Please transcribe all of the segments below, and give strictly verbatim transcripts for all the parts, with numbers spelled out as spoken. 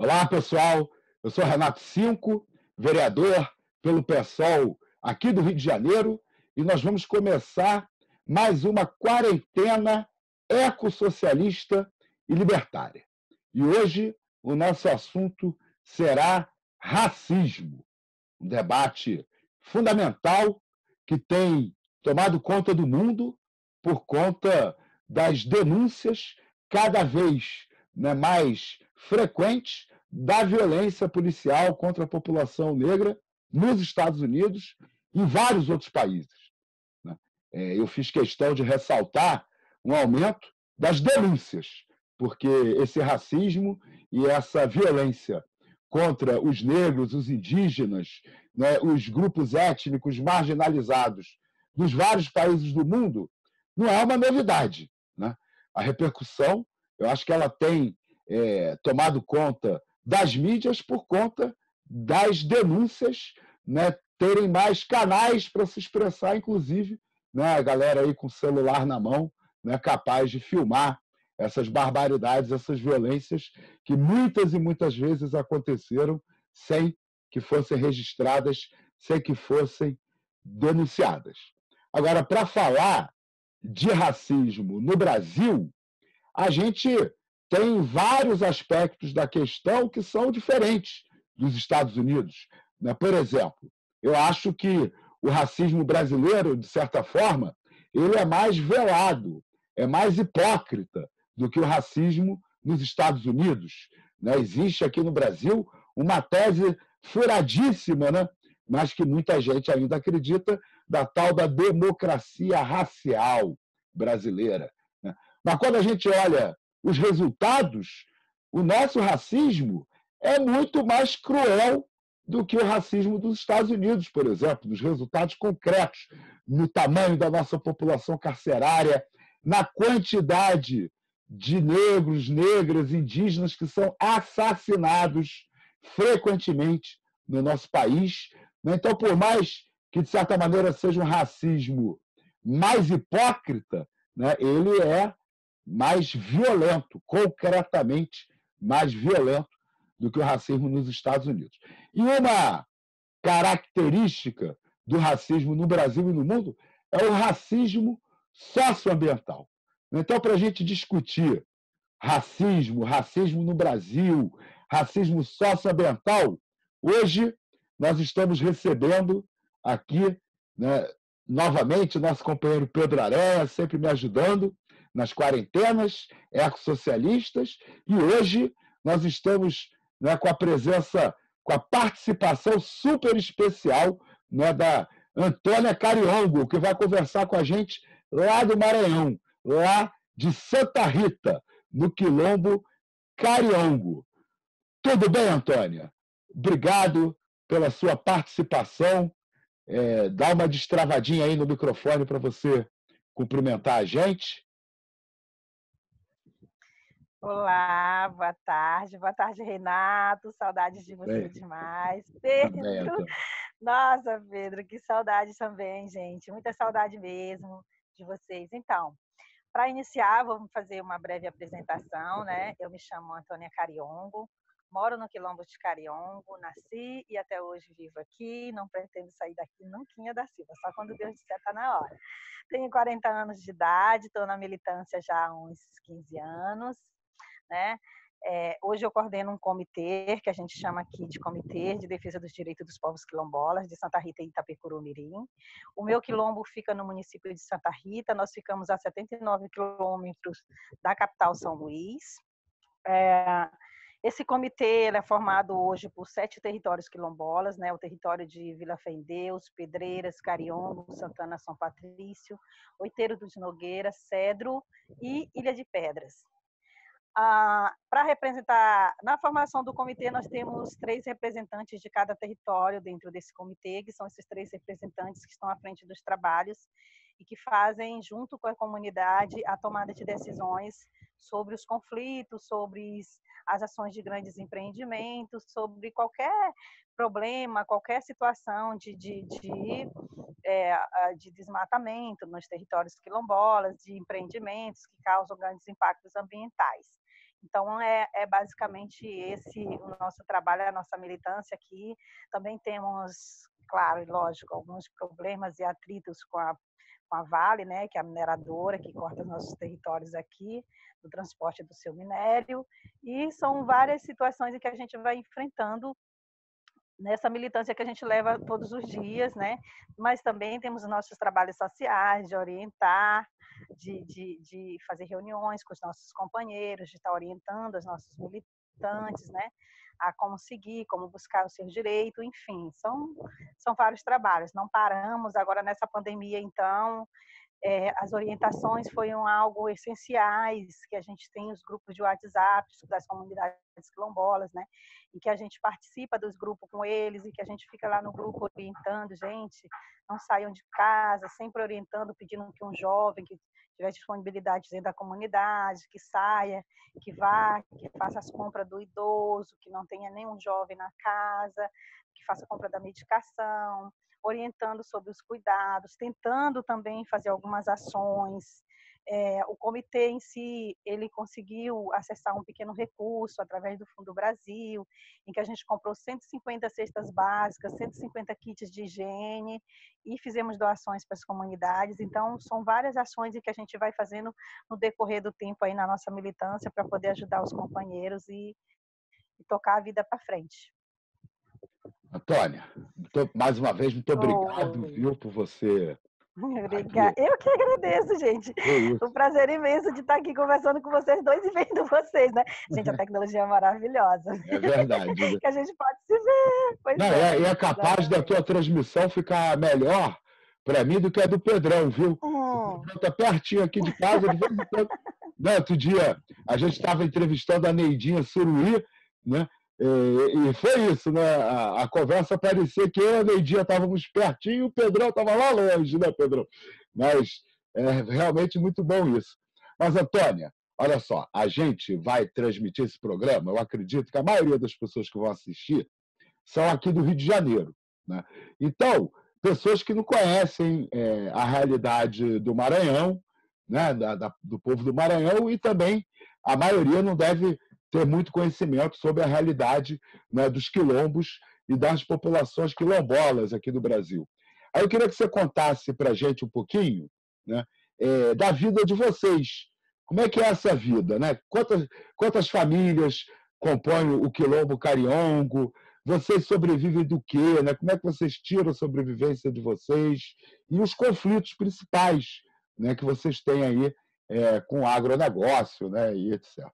Olá, pessoal. Eu sou Renato Cinco, vereador pelo PSOL aqui do Rio de Janeiro, e nós vamos começar mais uma quarentena ecossocialista e libertária. E hoje o nosso assunto será racismo, um debate fundamental que tem tomado conta do mundo por conta das denúncias cada vez, né, mais frequentes da violência policial contra a população negra nos Estados Unidos e em vários outros países, né? É, eu fiz questão de ressaltar um aumento das denúncias, porque esse racismo e essa violência contra os negros, os indígenas, né, os grupos étnicos marginalizados dos vários países do mundo, não é uma novidade, né? A repercussão, eu acho que ela tem é, tomado conta das mídias por conta das denúncias, né, terem mais canais para se expressar, inclusive, né, a galera aí com o celular na mão, né, capaz de filmar essas barbaridades, essas violências que muitas e muitas vezes aconteceram sem que fossem registradas, sem que fossem denunciadas. Agora, para falar de racismo no Brasil, a gente tem vários aspectos da questão que são diferentes dos Estados Unidos, né? Por exemplo, eu acho que o racismo brasileiro, de certa forma, ele é mais velado, é mais hipócrita do que o racismo nos Estados Unidos, né? Existe aqui no Brasil uma tese furadíssima, né? Mas que muita gente ainda acredita, da tal da democracia racial brasileira, né? Mas quando a gente olha os resultados, o nosso racismo é muito mais cruel do que o racismo dos Estados Unidos, por exemplo, nos resultados concretos, no tamanho da nossa população carcerária, na quantidade de negros, negras, indígenas que são assassinados frequentemente no nosso país. Então, por mais que, de certa maneira, seja um racismo mais hipócrita, né, ele é mais violento, concretamente mais violento do que o racismo nos Estados Unidos. E uma característica do racismo no Brasil e no mundo é o racismo socioambiental. Então, para a gente discutir racismo, racismo no Brasil, racismo socioambiental, hoje nós estamos recebendo aqui, né, novamente, nosso companheiro Pedro Aranha, sempre me ajudando nas quarentenas ecossocialistas, e hoje nós estamos, né, com a presença, com a participação super especial, né, da Antônia Cariongo, que vai conversar com a gente lá do Maranhão, lá de Santa Rita, no Quilombo Cariongo. Tudo bem, Antônia? Obrigado pela sua participação. É, dá uma destravadinha aí no microfone para você cumprimentar a gente. Olá, boa tarde. Boa tarde, Renato. Saudades de você Bem, demais. também, Pedro, Antônia. nossa, Pedro, que saudade também, gente. Muita saudade mesmo de vocês. Então, para iniciar, vamos fazer uma breve apresentação, né? Eu me chamo Antônia Cariongo, moro no Quilombo de Cariongo, nasci e até hoje vivo aqui, não pretendo sair daqui nunca da Silva, só quando Deus disser está na hora. Tenho quarenta anos de idade, estou na militância já há uns quinze anos, né? É, hoje eu coordeno um comitê, que a gente chama aqui de Comitê de Defesa dos Direitos dos Povos Quilombolas, de Santa Rita e Itapecuru-Mirim. O meu quilombo fica no município de Santa Rita, nós ficamos a setenta e nove quilômetros da capital São Luís. É, esse comitê é formado hoje por sete territórios quilombolas, né? O território de Vila Fé em Deus, Pedreiras, Cariongo, Santana, São Patrício, Oiteiro dos Nogueira, Cedro e Ilha de Pedras. Ah, para representar, na formação do comitê, nós temos três representantes de cada território dentro desse comitê, que são esses três representantes que estão à frente dos trabalhos e que fazem, junto com a comunidade, a tomada de decisões sobre os conflitos, sobre as ações de grandes empreendimentos, sobre qualquer problema, qualquer situação de, de, de, é, de desmatamento nos territórios quilombolas, de empreendimentos que causam grandes impactos ambientais. Então, é, é basicamente esse o nosso trabalho, a nossa militância aqui. Também temos, claro e lógico, alguns problemas e atritos com a, com a Vale, né, que é a mineradora, que corta os nossos territórios aqui, do transporte do seu minério. E são várias situações em que a gente vai enfrentando nessa militância que a gente leva todos os dias, né? Mas também temos os nossos trabalhos sociais, de orientar, de, de, de fazer reuniões com os nossos companheiros, de estar orientando os nossos militantes, né? A como seguir, como buscar o seu direito, enfim, são, são vários trabalhos. Não paramos agora nessa pandemia, então, é, as orientações foram algo essenciais, que a gente tem os grupos de WhatsApp das comunidades quilombolas, né? E que a gente participa dos grupos com eles e que a gente fica lá no grupo orientando, gente, não saiam de casa, sempre orientando, pedindo que um jovem que tiver disponibilidade dentro da comunidade, que saia, que vá, que faça as compras do idoso, que não tenha nenhum jovem na casa, que faça a compra da medicação, orientando sobre os cuidados, tentando também fazer algumas ações. É, o comitê em si, ele conseguiu acessar um pequeno recurso através do Fundo Brasil, em que a gente comprou cento e cinquenta cestas básicas, cento e cinquenta kits de higiene e fizemos doações para as comunidades. Então, são várias ações que a gente vai fazendo no decorrer do tempo aí na nossa militância para poder ajudar os companheiros e, e tocar a vida para frente. Antônia, muito, mais uma vez, muito obrigado, Oi. viu, por você Obrigada. aqui. Eu que agradeço, gente. É O isso. prazer imenso de estar aqui conversando com vocês dois e vendo vocês, né? Gente, a tecnologia é maravilhosa. É verdade, né? Que a gente pode se ver. Pois Não, é, é, e é capaz da exatamente. tua transmissão ficar melhor para mim do que a do Pedrão, viu? O Hum, Pedrão está pertinho aqui de casa, de vez em quando. Não, outro dia a gente estava entrevistando a Neidinha Suruí, né? E, e foi isso, né? A, a conversa parecia que eu e a Neidinha estávamos pertinho e o Pedrão estava lá longe, né, Pedrão? Mas é realmente muito bom isso. Mas, Antônia, olha só, a gente vai transmitir esse programa, eu acredito que a maioria das pessoas que vão assistir são aqui do Rio de Janeiro, né? Então, pessoas que não conhecem é, a realidade do Maranhão, né? da, da, do povo do Maranhão, e também a maioria não deve ter muito conhecimento sobre a realidade, né, dos quilombos e das populações quilombolas aqui do Brasil. Aí eu queria que você contasse para a gente um pouquinho, né, é, da vida de vocês. Como é que é essa vida? Né? Quantas, quantas famílias compõem o quilombo cariongo? Vocês sobrevivem do quê? Né? Como é que vocês tiram a sobrevivência de vocês? E os conflitos principais, né, que vocês têm aí é, com o agronegócio, né, e etcétera.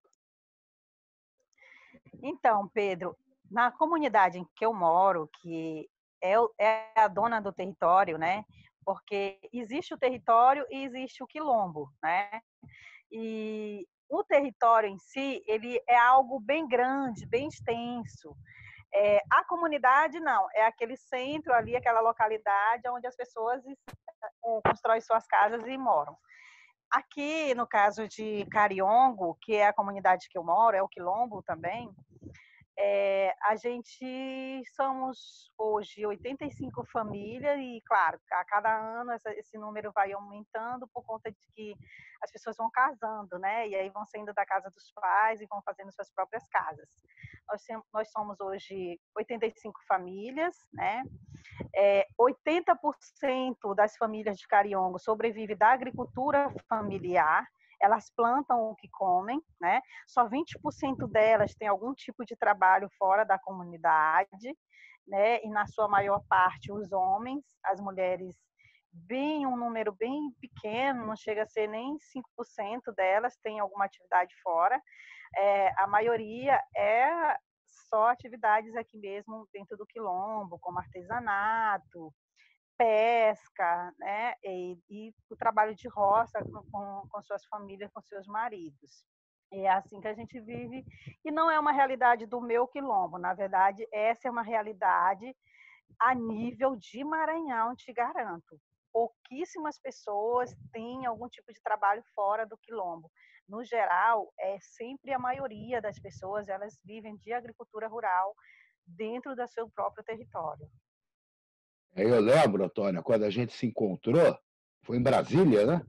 Então, Pedro, na comunidade em que eu moro, que é, o- é a dona do território, né? Porque existe o território e existe o quilombo, né? E o território em si, ele é algo bem grande, bem extenso. É, a comunidade, não, é aquele centro ali, aquela localidade onde as pessoas é, constroem suas casas e moram. Aqui, no caso de Cariongo, que é a comunidade que eu moro, é o quilombo também, é, a gente somos hoje oitenta e cinco famílias e, claro, a cada ano essa, esse número vai aumentando por conta de que as pessoas vão casando, né? E aí vão saindo da casa dos pais e vão fazendo suas próprias casas. Nós, nós somos hoje oitenta e cinco famílias, né? É, oitenta por cento das famílias de Cariongo sobrevive da agricultura familiar. Elas plantam o que comem, né? Só vinte por cento delas têm algum tipo de trabalho fora da comunidade, né? E na sua maior parte os homens, as mulheres bem um número bem pequeno, não chega a ser nem cinco por cento delas têm alguma atividade fora. É, a maioria é só atividades aqui mesmo dentro do quilombo, como artesanato, pesca, né? E, e o trabalho de roça com, com, com suas famílias, com seus maridos. É assim que a gente vive, e não é uma realidade do meu quilombo, na verdade, essa é uma realidade a nível de Maranhão, te garanto. Pouquíssimas pessoas têm algum tipo de trabalho fora do quilombo. No geral, é sempre a maioria das pessoas, elas vivem de agricultura rural dentro do seu próprio território. Eu lembro, Antônia, quando a gente se encontrou, foi em Brasília, né?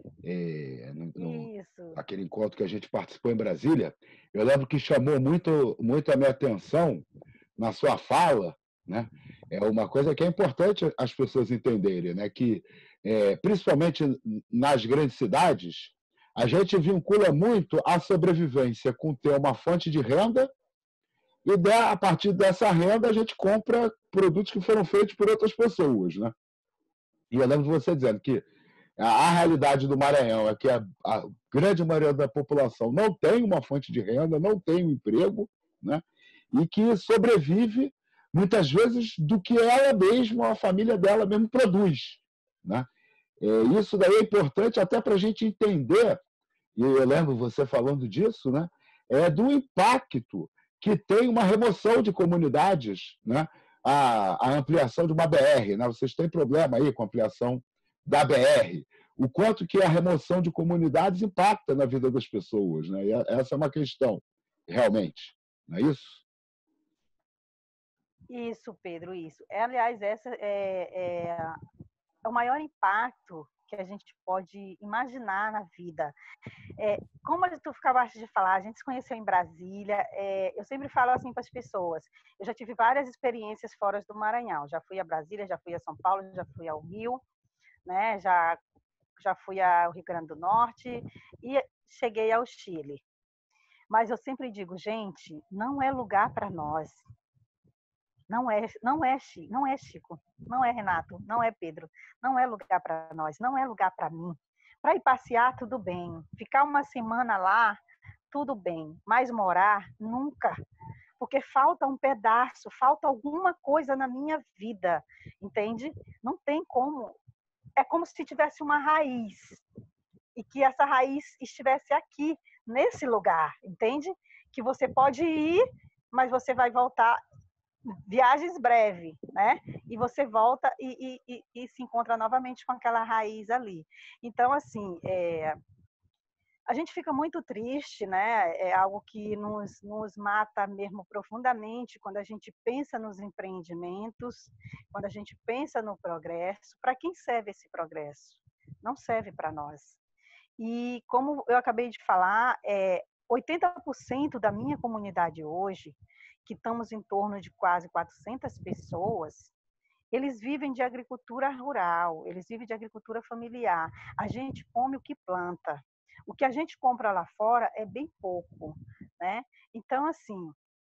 é, no, no, Isso. aquele encontro que a gente participou em Brasília, eu lembro que chamou muito, muito a minha atenção na sua fala, né? É uma coisa que é importante as pessoas entenderem, né? Que, é, principalmente nas grandes cidades, a gente vincula muito a sobrevivência com ter uma fonte de renda e, a partir dessa renda, a gente compra produtos que foram feitos por outras pessoas, né? E eu lembro de você dizendo que a realidade do Maranhão é que a, a grande maioria da população não tem uma fonte de renda, não tem um emprego, né? E que sobrevive, muitas vezes, do que ela mesma, a família dela mesmo produz, né? É, isso daí é importante até para a gente entender, e eu lembro você falando disso, né? É do impacto que tem uma remoção de comunidades, né? A, a ampliação de uma B R, né? Vocês têm problema aí com a ampliação da B R, o quanto que a remoção de comunidades impacta na vida das pessoas, né? E essa é uma questão, realmente, não é isso? Isso, Pedro, isso. É, aliás, essa é, é, é o maior impacto que a gente pode imaginar na vida. É, como tu acabaste de falar, a gente se conheceu em Brasília. É, eu sempre falo assim para as pessoas: eu já tive várias experiências fora do Maranhão. Já fui a Brasília, já fui a São Paulo, já fui ao Rio, né? Já já fui ao Rio Grande do Norte e cheguei ao Chile. Mas eu sempre digo, gente, não é lugar para nós. Não é, não é, não é Chico, não é Renato, não é Pedro, não é lugar para nós, não é lugar para mim. Para ir passear, tudo bem. Ficar uma semana lá, tudo bem. Mas morar, nunca. Porque falta um pedaço, falta alguma coisa na minha vida, entende? Não tem como. É como se tivesse uma raiz e que essa raiz estivesse aqui, nesse lugar, entende? Que você pode ir, mas você vai voltar. Viagens breves, né? E você volta e, e, e, se encontra novamente com aquela raiz ali. Então, assim, é, a gente fica muito triste, né? É algo que nos, nos mata mesmo profundamente quando a gente pensa nos empreendimentos, quando a gente pensa no progresso. Para quem serve esse progresso? Não serve para nós. E como eu acabei de falar, é, oitenta por cento da minha comunidade hoje, que estamos em torno de quase quatrocentas pessoas, eles vivem de agricultura rural, eles vivem de agricultura familiar. A gente come o que planta. O que a gente compra lá fora é bem pouco, né? Então, assim,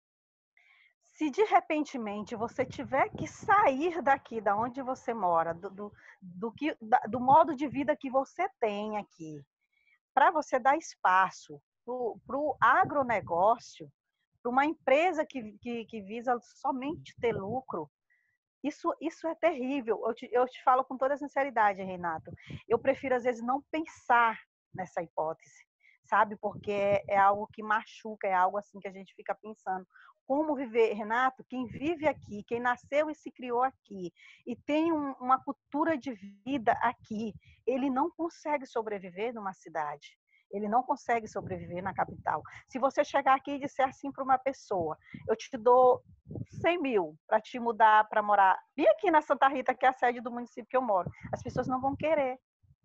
se de repentemente você tiver que sair daqui, da onde você mora, do, do, do, que, do modo de vida que você tem aqui, para você dar espaço para o agronegócio, para uma empresa que, que, que visa somente ter lucro, isso, isso é terrível. Eu te, eu te falo com toda sinceridade, Renato. Eu prefiro, às vezes, não pensar nessa hipótese, sabe? Porque é, é algo que machuca, é algo assim que a gente fica pensando. Como viver, Renato? Quem vive aqui, quem nasceu e se criou aqui, e tem um, uma cultura de vida aqui, ele não consegue sobreviver numa cidade. Ele não consegue sobreviver na capital. Se você chegar aqui e disser assim para uma pessoa, eu te dou cem mil para te mudar para morar bem aqui na Santa Rita, que é a sede do município que eu moro, as pessoas não vão querer,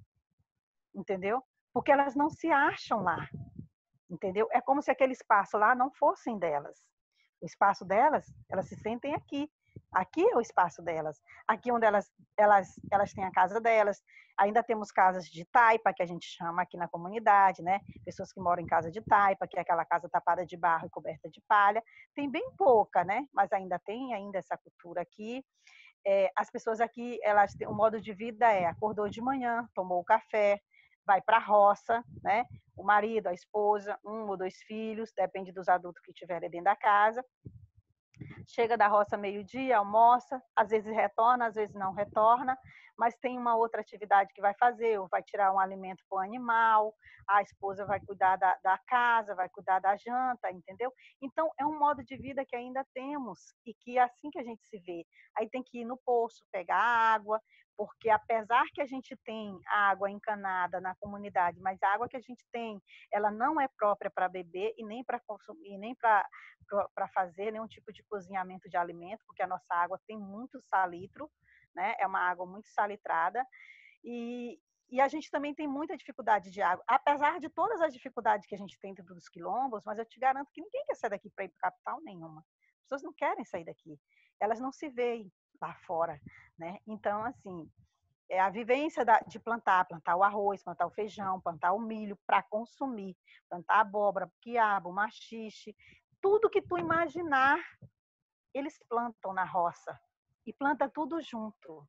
entendeu? Porque elas não se acham lá, entendeu? É como se aquele espaço lá não fossem delas. O espaço delas, elas se sentem aqui. Aqui é o espaço delas. Aqui onde elas, elas, elas têm a casa delas. Ainda temos casas de taipa, que a gente chama aqui na comunidade, né? Pessoas que moram em casa de taipa, que é aquela casa tapada de barro e coberta de palha. Tem bem pouca, né? Mas ainda tem ainda essa cultura aqui. É, as pessoas aqui, elas têm, o modo de vida é: acordou de manhã, tomou o café, vai para a roça, né? O marido, a esposa, um ou dois filhos, depende dos adultos que tiverem dentro da casa. Chega da roça meio-dia, almoça, às vezes retorna, às vezes não retorna, mas tem uma outra atividade que vai fazer, ou vai tirar um alimento para o animal, a esposa vai cuidar da, da casa, vai cuidar da janta, entendeu? Então, é um modo de vida que ainda temos e que é assim que a gente se vê. Aí tem que ir no poço, pegar água, porque apesar que a gente tem água encanada na comunidade, mas a água que a gente tem, ela não é própria para beber e nem para consumir, nem para para fazer nenhum tipo de cozinhamento de alimento, porque a nossa água tem muito salitro, né? É uma água muito salitrada. E, e a gente também tem muita dificuldade de água. Apesar de todas as dificuldades que a gente tem dentro dos quilombos, mas eu te garanto que ninguém quer sair daqui para ir para a capital nenhuma. As pessoas não querem sair daqui. Elas não se veem lá fora, né? Então, assim, é a vivência da, de plantar, plantar o arroz, plantar o feijão, plantar o milho para consumir, plantar abóbora, quiabo, maxixe, tudo que tu imaginar, eles plantam na roça. E planta tudo junto.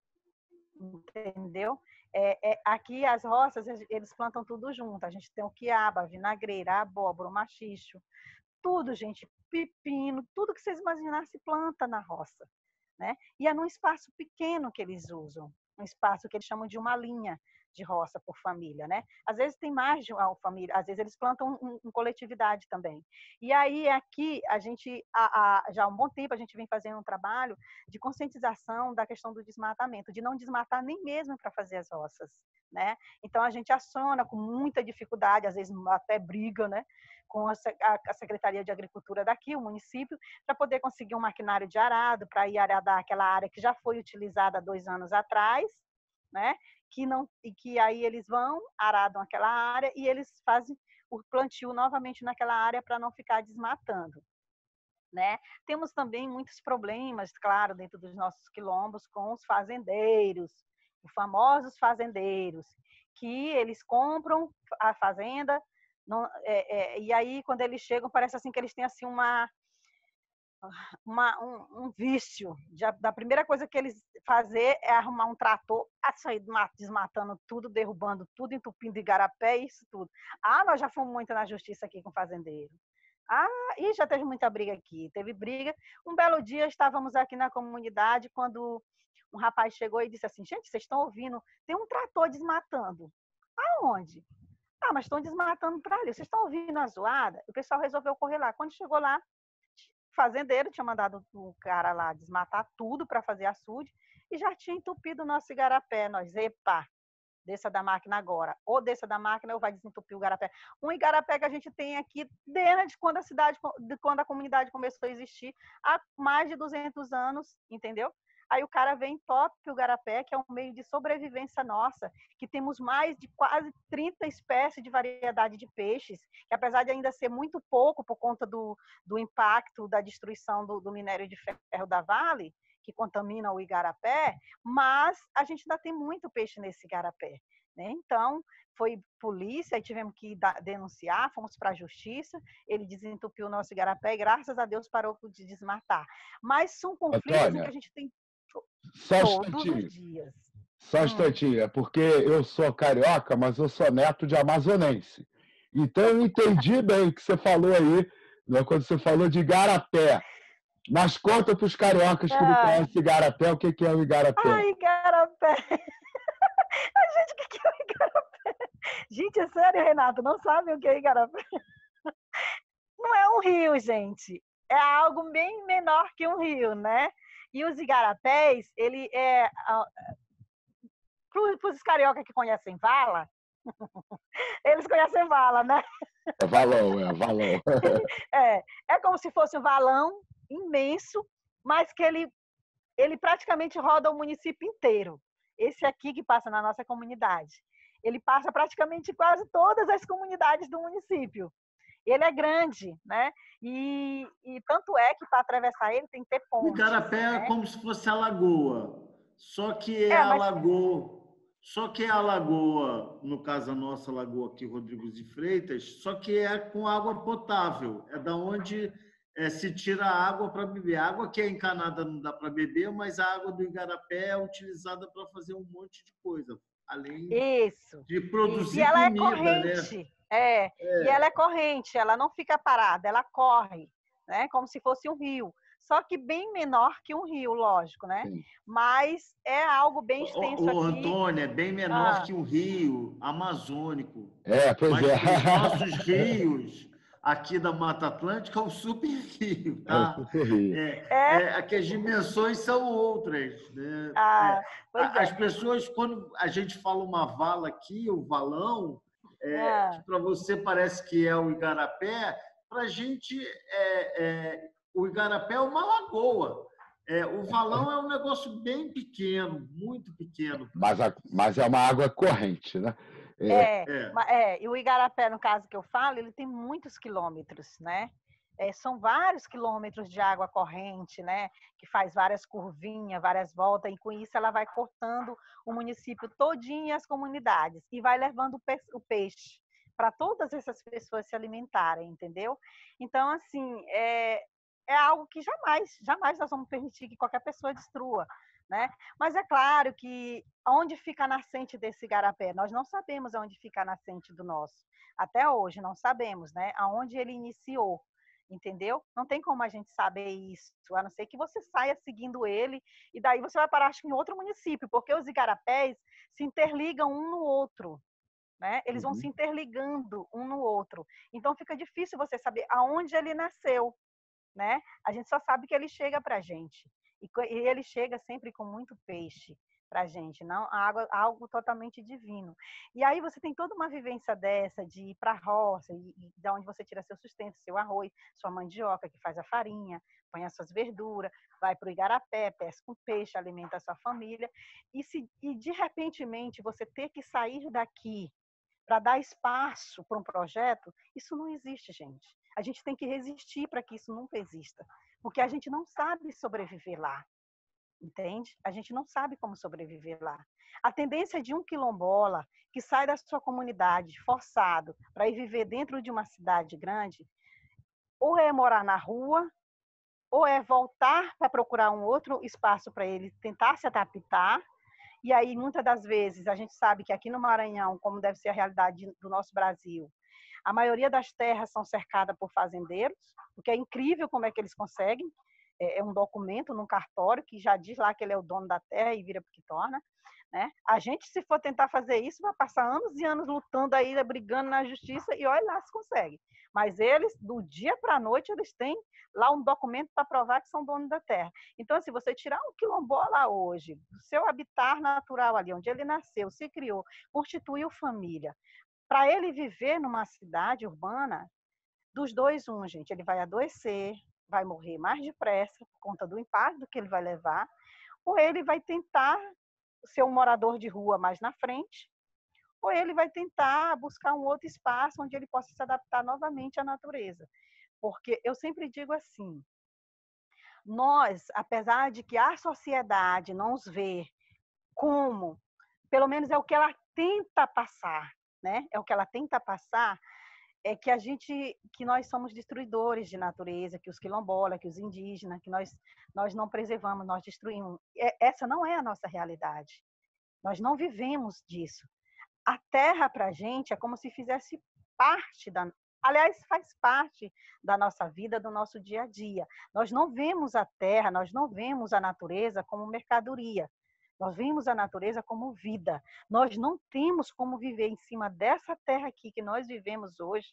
Entendeu? É, é, aqui as roças, eles plantam tudo junto. A gente tem o quiabo, a vinagreira, a abóbora, o maxixe, tudo, gente, pepino, tudo que vocês imaginarem se planta na roça, né? E é num espaço pequeno que eles usam, um espaço que eles chamam de uma linha de roça por família, né? Às vezes tem mais de uma família, às vezes eles plantam em coletividade também. E aí aqui a gente, a, a, já há um bom tempo a gente vem fazendo um trabalho de conscientização da questão do desmatamento, de não desmatar nem mesmo para fazer as roças, né? Então a gente aciona com muita dificuldade, às vezes até briga, né? Com a Secretaria de Agricultura daqui, o município, para poder conseguir um maquinário de arado, para ir aradar aquela área que já foi utilizada há dois anos atrás, né? Que não, e que aí eles vão, aradam aquela área e eles fazem o plantio novamente naquela área para não ficar desmatando, né? Temos também muitos problemas, claro, dentro dos nossos quilombos com os fazendeiros, os famosos fazendeiros, que eles compram a fazenda, não, é, é, e aí quando eles chegam parece assim que eles têm assim uma Uma, um, um vício. Já, da primeira coisa que eles fazer é arrumar um trator, a sair desmatando tudo, derrubando tudo, entupindo igarapé, isso tudo. Ah, nós já fomos muito na justiça aqui com o fazendeiro. Ah, e já teve muita briga aqui. Teve briga. Um belo dia estávamos aqui na comunidade quando um rapaz chegou e disse assim: gente, vocês estão ouvindo? Tem um trator desmatando. Aonde? Ah, mas estão desmatando para ali. Vocês estão ouvindo a zoada? O pessoal resolveu correr lá. Quando chegou lá, o fazendeiro tinha mandado o cara lá desmatar tudo para fazer açude e já tinha entupido o nosso igarapé. Nós, epa, desça da máquina agora. Ou desça da máquina ou vai desentupir o igarapé. Um igarapé que a gente tem aqui desde quando a cidade, de quando a comunidade começou a existir, há mais de duzentos anos, entendeu? Aí o cara vem e topa o igarapé, que é um meio de sobrevivência nossa, que temos mais de quase trinta espécies de variedade de peixes, que apesar de ainda ser muito pouco por conta do, do impacto da destruição do, do minério de ferro da Vale, que contamina o igarapé, mas a gente ainda tem muito peixe nesse igarapé, né? Então, foi polícia, aí tivemos que denunciar, fomos para a justiça, ele desentupiu o nosso igarapé e graças a Deus parou de desmatar. Mas são conflitos Antônia, em que a gente tem só um todos instantinho. os dias. Só um Hum. instantinho. É porque eu sou carioca, mas eu sou neto de amazonense. Então eu entendi bem o que você falou aí, né, quando você falou de igarapé. Mas conta para os cariocas que não Ah. conhecem igarapé, o que é o igarapé? Ai, igarapé. Ai, gente, o que é o igarapé? Gente, é sério, Renato, não sabem o que é igarapé? Não é um rio, gente. É algo bem menor que um rio, né? E os igarapés, ele é... Para os cariocas que conhecem vala, eles conhecem vala, né? É valão, é valão. É, é como se fosse um valão imenso, mas que ele, ele praticamente roda o município inteiro. Esse aqui que passa na nossa comunidade. Ele passa praticamente quase todas as comunidades do município. Ele é grande, né? E, e tanto é que para atravessar ele tem que ter pontes. O igarapé né? é como se fosse a lagoa, só que é, É, a mas- lagoa, só que é a lagoa, no caso a nossa lagoa aqui, Rodrigues de Freitas, só que é com água potável, é da onde é, se tira a água para beber. A água que é encanada não dá para beber, mas a água do igarapé é utilizada para fazer um monte de coisa, além Isso. de Isso. E produzir ela é comida, né? corrente. É, e ela é corrente, ela não fica parada, ela corre, né? Como se fosse um rio. Só que bem menor que um rio, lógico, né? Sim. Mas é algo bem O, extenso o aqui. Antônio, é bem menor Ah, que um rio amazônico. É, pois Mas é. os nossos rios aqui da Mata Atlântica é um super rio, É o tá? Super Rio. É, é, é, aqui as dimensões são outras, né? É, ah, pois a- as é. pessoas, quando a gente fala uma vala aqui, o valão, é, que Ah, para você parece que é o igarapé, para a gente é, é, o igarapé é uma lagoa. É, o valão é um negócio bem pequeno, muito pequeno. Mas, a, mas é uma água corrente, né? É, É. ma- é, e o Igarapé, no caso que eu falo, ele tem muitos quilômetros, né? É, são vários quilômetros de água corrente, né? Que faz várias curvinhas, várias voltas, e com isso ela vai cortando o município todinho e as comunidades, e vai levando o pe- o peixe para todas essas pessoas se alimentarem, entendeu? Então, assim, é, é algo que jamais, jamais nós vamos permitir que qualquer pessoa destrua, né? Mas é claro que onde fica a nascente desse igarapé? Nós não sabemos onde fica a nascente do nosso. Até hoje não sabemos, né? Aonde ele iniciou, entendeu? Não tem como a gente saber isso, a não ser que você saia seguindo ele e daí você vai parar acho, em outro município, porque os igarapés se interligam um no outro, né? Eles vão Uhum. se interligando um no outro. Então fica difícil você saber aonde ele nasceu, né? A gente só sabe que ele chega para a gente. E ele chega sempre com muito peixe para a gente, não água, algo totalmente divino. E aí você tem toda uma vivência dessa de ir para a roça, e, e da onde você tira seu sustento, seu arroz, sua mandioca, que faz a farinha, põe as suas verduras, vai para o igarapé, pesca um peixe, alimenta a sua família. E, se, e de repentemente você ter que sair daqui para dar espaço para um projeto, isso não existe, gente. A gente tem que resistir para que isso nunca exista, porque a gente não sabe sobreviver lá, entende? A gente não sabe como sobreviver lá. A tendência de um quilombola que sai da sua comunidade forçado para ir viver dentro de uma cidade grande, ou é morar na rua, ou é voltar para procurar um outro espaço para ele tentar se adaptar. E aí, muitas das vezes, a gente sabe que aqui no Maranhão, como deve ser a realidade do nosso Brasil, a maioria das terras são cercadas por fazendeiros, o que é incrível como é que eles conseguem. É um documento num cartório que já diz lá que ele é o dono da terra e vira porque torna. Né? A gente, se for tentar fazer isso, vai passar anos e anos lutando aí, brigando na justiça, e olha lá se consegue. Mas eles, do dia para a noite, eles têm lá um documento para provar que são donos da terra. Então, se você tirar um quilombola hoje, do seu habitat natural ali, onde ele nasceu, se criou, constituiu família, para ele viver numa cidade urbana, dos dois, um, gente, ele vai adoecer, vai morrer mais depressa por conta do impacto que ele vai levar, ou ele vai tentar ser um morador de rua mais na frente, ou ele vai tentar buscar um outro espaço onde ele possa se adaptar novamente à natureza. Porque eu sempre digo assim, nós, apesar de que a sociedade não os vê como, pelo menos é o que ela tenta passar, né? É o que ela tenta passar, é que a gente, que nós somos destruidores de natureza, que os quilombolas, que os indígenas, que nós, nós não preservamos, nós destruímos. Essa não é a nossa realidade. Nós não vivemos disso. A terra, para a gente, é como se fizesse parte da... Aliás, faz parte da nossa vida, do nosso dia a dia. Nós não vemos a terra, nós não vemos a natureza como mercadoria. Nós vemos a natureza como vida. Nós não temos como viver em cima dessa terra aqui que nós vivemos hoje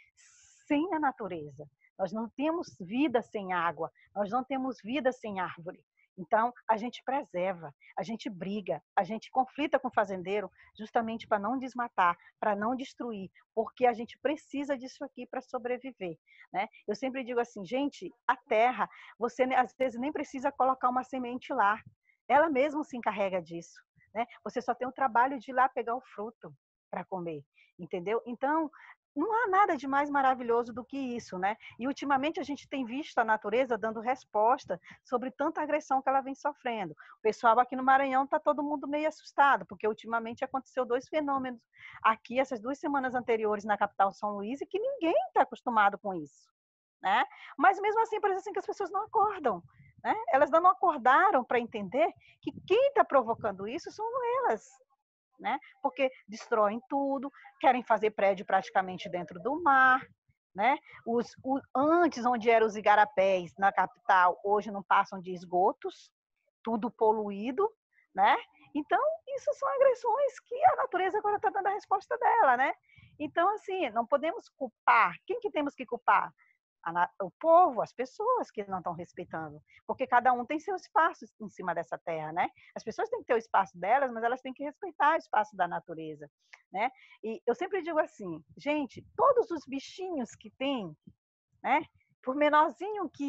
sem a natureza. Nós não temos vida sem água, nós não temos vida sem árvore. Então, a gente preserva, a gente briga, a gente conflita com o fazendeiro justamente para não desmatar, para não destruir, porque a gente precisa disso aqui para sobreviver. Né? Eu sempre digo assim, gente, a terra, você às vezes nem precisa colocar uma semente lá, ela mesma se encarrega disso. Né? Você só tem o trabalho de ir lá pegar o fruto para comer, entendeu? Então, não há nada de mais maravilhoso do que isso, né? E ultimamente a gente tem visto a natureza dando resposta sobre tanta agressão que ela vem sofrendo. O pessoal aqui no Maranhão está todo mundo meio assustado, porque ultimamente aconteceu dois fenômenos aqui, essas duas semanas anteriores na capital São Luís, e que ninguém está acostumado com isso, né? Mas mesmo assim, parece assim que as pessoas não acordam, né? Elas não acordaram para entender que quem está provocando isso são elas, né? Porque destroem tudo, querem fazer prédio praticamente dentro do mar, né? Os, o, antes, onde eram os igarapés na capital, hoje não passam de esgotos, tudo poluído, né? Então, isso são agressões que a natureza agora está dando a resposta dela, né? Então, assim, não podemos culpar. Quem que temos que culpar? O povo, as pessoas que não estão respeitando, porque cada um tem seu espaço em cima dessa terra, né? As pessoas têm que ter o espaço delas, mas elas têm que respeitar o espaço da natureza, né? E eu sempre digo assim, gente, todos os bichinhos que tem, né? Por menorzinho que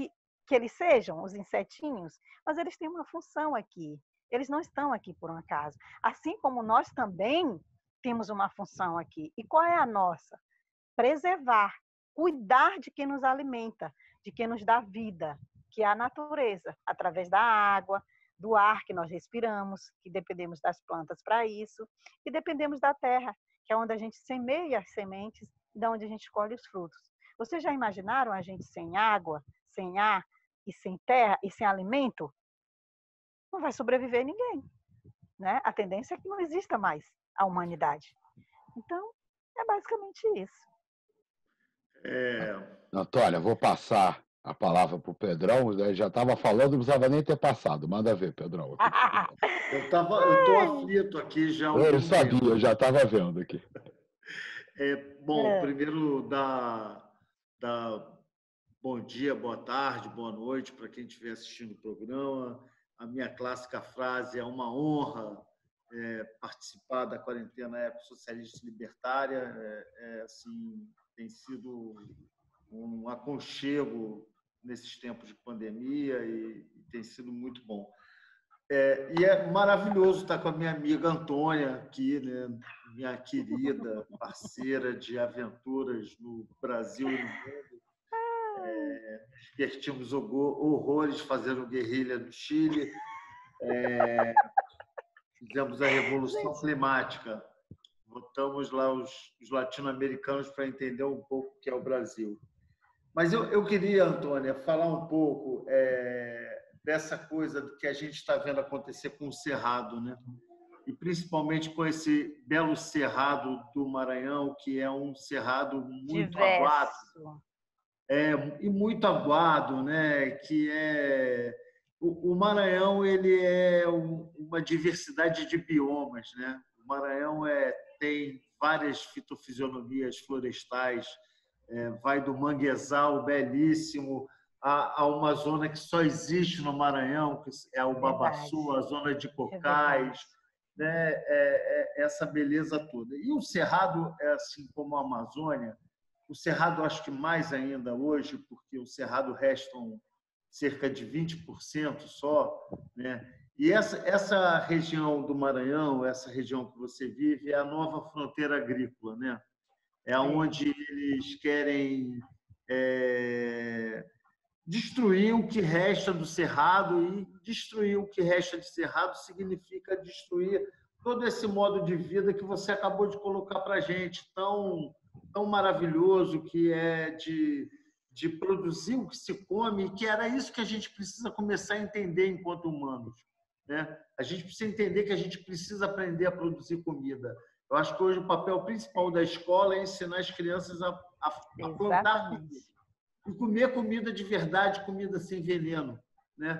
que eles sejam, os insetinhos, mas eles têm uma função aqui. Eles não estão aqui por um acaso. Assim como nós também temos uma função aqui. E qual é a nossa? Preservar, cuidar de quem nos alimenta, de quem nos dá vida, que é a natureza, através da água, do ar que nós respiramos, que dependemos das plantas para isso, e dependemos da terra, que é onde a gente semeia as sementes e da onde a gente colhe os frutos. Vocês já imaginaram a gente sem água, sem ar e sem terra e sem alimento? Não vai sobreviver ninguém, né? A tendência é que não exista mais a humanidade. Então, é basicamente isso. É... Antônia, vou passar a palavra para o Pedrão. Ele já estava falando, não precisava nem ter passado. Manda ver, Pedrão. eu tava, eu tô aflito aqui já. Eu sabia, eu já estava vendo aqui. É, bom, é. primeiro, da, da bom dia, boa tarde, boa noite para quem estiver assistindo o programa. A minha clássica frase: é uma honra é, participar da quarentena ecossocialista libertária. É, é, assim, tem sido um aconchego nesses tempos de pandemia e, e tem sido muito bom. É, e é maravilhoso estar com a minha amiga Antônia aqui, né? Minha querida parceira de aventuras no Brasil e no mundo. É, divertimos horrores fazendo guerrilha no Chile. É, fizemos a Revolução Climática. Botamos lá os, os latino-americanos para entender um pouco o que é o Brasil. Mas eu, eu queria, Antônia, falar um pouco é, dessa coisa que a gente está vendo acontecer com o Cerrado, né? E principalmente com esse belo Cerrado do Maranhão, que é um cerrado muito Diverso. aguado. É, e muito aguado, né? Que é... O, o Maranhão ele é um, uma diversidade de biomas, né? O Maranhão é, tem várias fitofisionomias florestais, É, vai do manguezal belíssimo a, a uma zona que só existe no Maranhão, que é o Babaçu, a zona de Cocais, é né? É, é, essa beleza toda. E o Cerrado, é assim como a Amazônia, o Cerrado acho que mais ainda hoje, porque o Cerrado restam cerca de vinte por cento só, né? E essa, essa região do Maranhão, essa região que você vive, é a nova fronteira agrícola, né? É onde eles querem é, destruir o que resta do Cerrado, e destruir o que resta de Cerrado significa destruir todo esse modo de vida que você acabou de colocar para a gente, tão, tão maravilhoso, que é de, de produzir o que se come, que era isso que a gente precisa começar a entender enquanto humanos, né? A gente precisa entender que a gente precisa aprender a produzir comida. Eu acho que hoje o papel principal da escola é ensinar as crianças a, a, a plantar comida. E comer comida de verdade, comida sem veneno, né?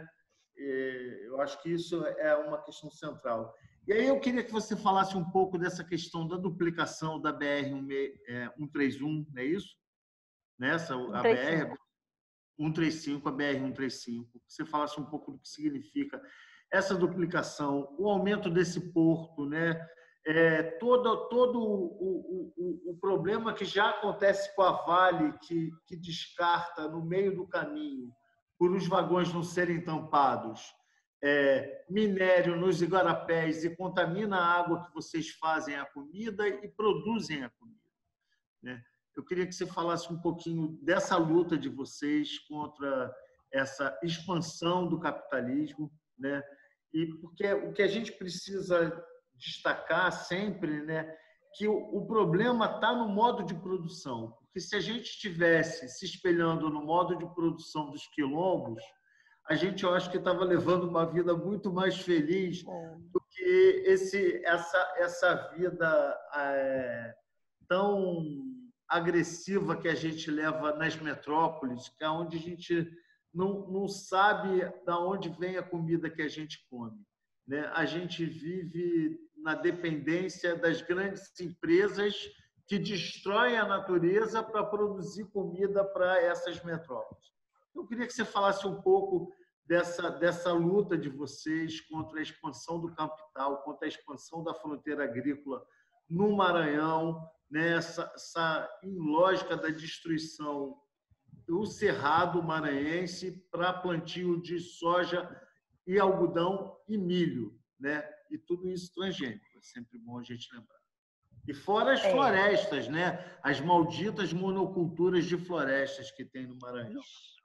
E eu acho que isso é uma questão central. E aí eu queria que você falasse um pouco dessa questão da duplicação da B R cento e trinta e um, não é isso? Nessa, a B R cento e trinta e cinco, a B R cento e trinta e cinco. Você falasse um pouco do que significa essa duplicação, o aumento desse porto, né? É, todo todo o, o, o problema que já acontece com a Vale, que, que descarta no meio do caminho, por os vagões não serem tampados, é, minério nos igarapés e contamina a água que vocês fazem a comida e produzem a comida, né? Eu queria que você falasse um pouquinho dessa luta de vocês contra essa expansão do capitalismo, né? E porque o que a gente precisa destacar sempre, né, que o, o problema está no modo de produção. Porque se a gente estivesse se espelhando no modo de produção dos quilombos, a gente, eu acho que estava levando uma vida muito mais feliz do que esse, essa, essa vida é, tão agressiva que a gente leva nas metrópoles, que é onde a gente não, não sabe de onde vem a comida que a gente come, né? A gente vive na dependência das grandes empresas que destroem a natureza para produzir comida para essas metrópoles. Eu queria que você falasse um pouco dessa, dessa luta de vocês contra a expansão do capital, contra a expansão da fronteira agrícola no Maranhão, né? essa, essa lógica da destruição o cerrado maranhense para plantio de soja e algodão e milho, né? E tudo isso transgênico, é sempre bom a gente lembrar. E fora as É. florestas, né? As malditas monoculturas de florestas que tem no Maranhão.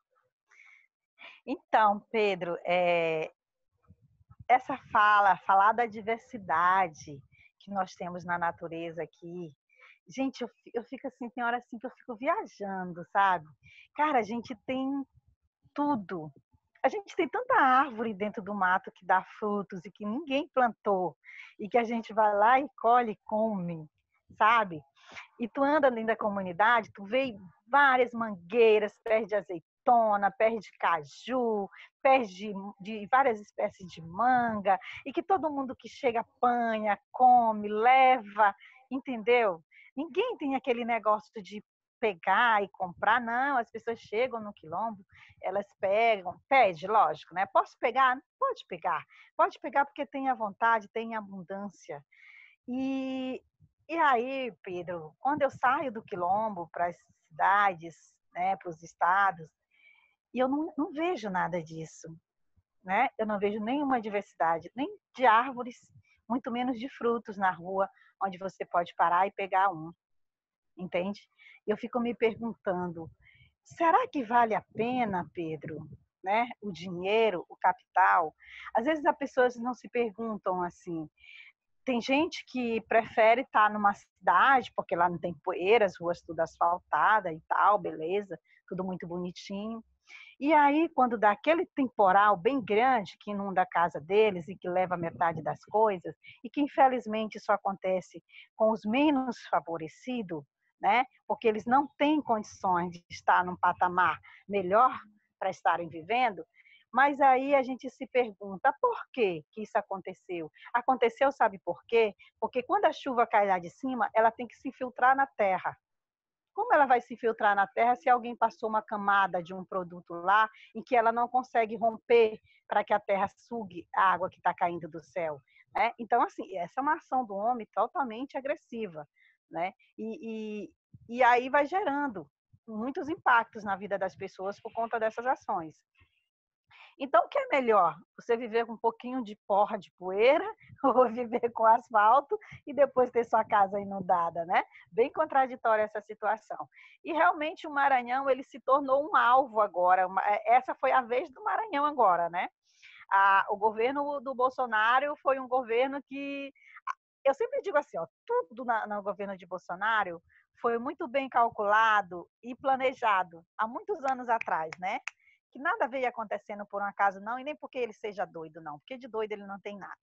Então, Pedro, é, essa fala, falar da diversidade que nós temos na natureza aqui, gente, eu, eu fico assim, tem hora assim que eu fico viajando, sabe? Cara, a gente tem tudo. A gente tem tanta árvore dentro do mato que dá frutos e que ninguém plantou e que a gente vai lá e colhe e come, sabe? E tu anda dentro da comunidade, tu vê várias mangueiras, pés de azeitona, pés de caju, pés de, de várias espécies de manga, e que todo mundo que chega apanha, come, leva, entendeu? Ninguém tem aquele negócio de pegar e comprar, não, as pessoas chegam no quilombo, elas pegam, pede, lógico, né? Posso pegar? Pode pegar, pode pegar porque tem a vontade, tem abundância. E, e aí, Pedro, quando eu saio do quilombo para as cidades, né, para os estados, e eu não, não vejo nada disso, né? Eu não vejo nenhuma diversidade, nem de árvores, muito menos de frutos na rua, onde você pode parar e pegar um, entende? Eu fico me perguntando, será que vale a pena, Pedro, né? O dinheiro, o capital? Às vezes as pessoas não se perguntam assim. Tem gente que prefere estar numa cidade, porque lá não tem poeira, as ruas tudo asfaltada e tal, beleza, tudo muito bonitinho. E aí, quando dá aquele temporal bem grande que inunda a casa deles e que leva metade das coisas, e que infelizmente isso acontece com os menos favorecidos, né? Porque eles não têm condições de estar num patamar melhor para estarem vivendo, mas aí a gente se pergunta por que que isso aconteceu? Aconteceu, sabe por quê? Porque quando a chuva cai lá de cima, ela tem que se infiltrar na terra. Como ela vai se filtrar na terra se alguém passou uma camada de um produto lá em que ela não consegue romper para que a terra sugue a água que está caindo do céu, né? Então, assim, essa é uma ação do homem totalmente agressiva, né? E, e, e aí vai gerando muitos impactos na vida das pessoas por conta dessas ações. Então, o que é melhor? Você viver com um pouquinho de porra de poeira ou viver com asfalto e depois ter sua casa inundada, né? Bem contraditória essa situação. E realmente o Maranhão, ele se tornou um alvo agora. Essa foi a vez do Maranhão agora, né? A, o governo do Bolsonaro foi um governo que... Eu sempre digo assim, ó, tudo na, no governo de Bolsonaro foi muito bem calculado e planejado há muitos anos atrás, né? Que nada veio acontecendo por um acaso, não, e nem porque ele seja doido, não, porque de doido ele não tem nada.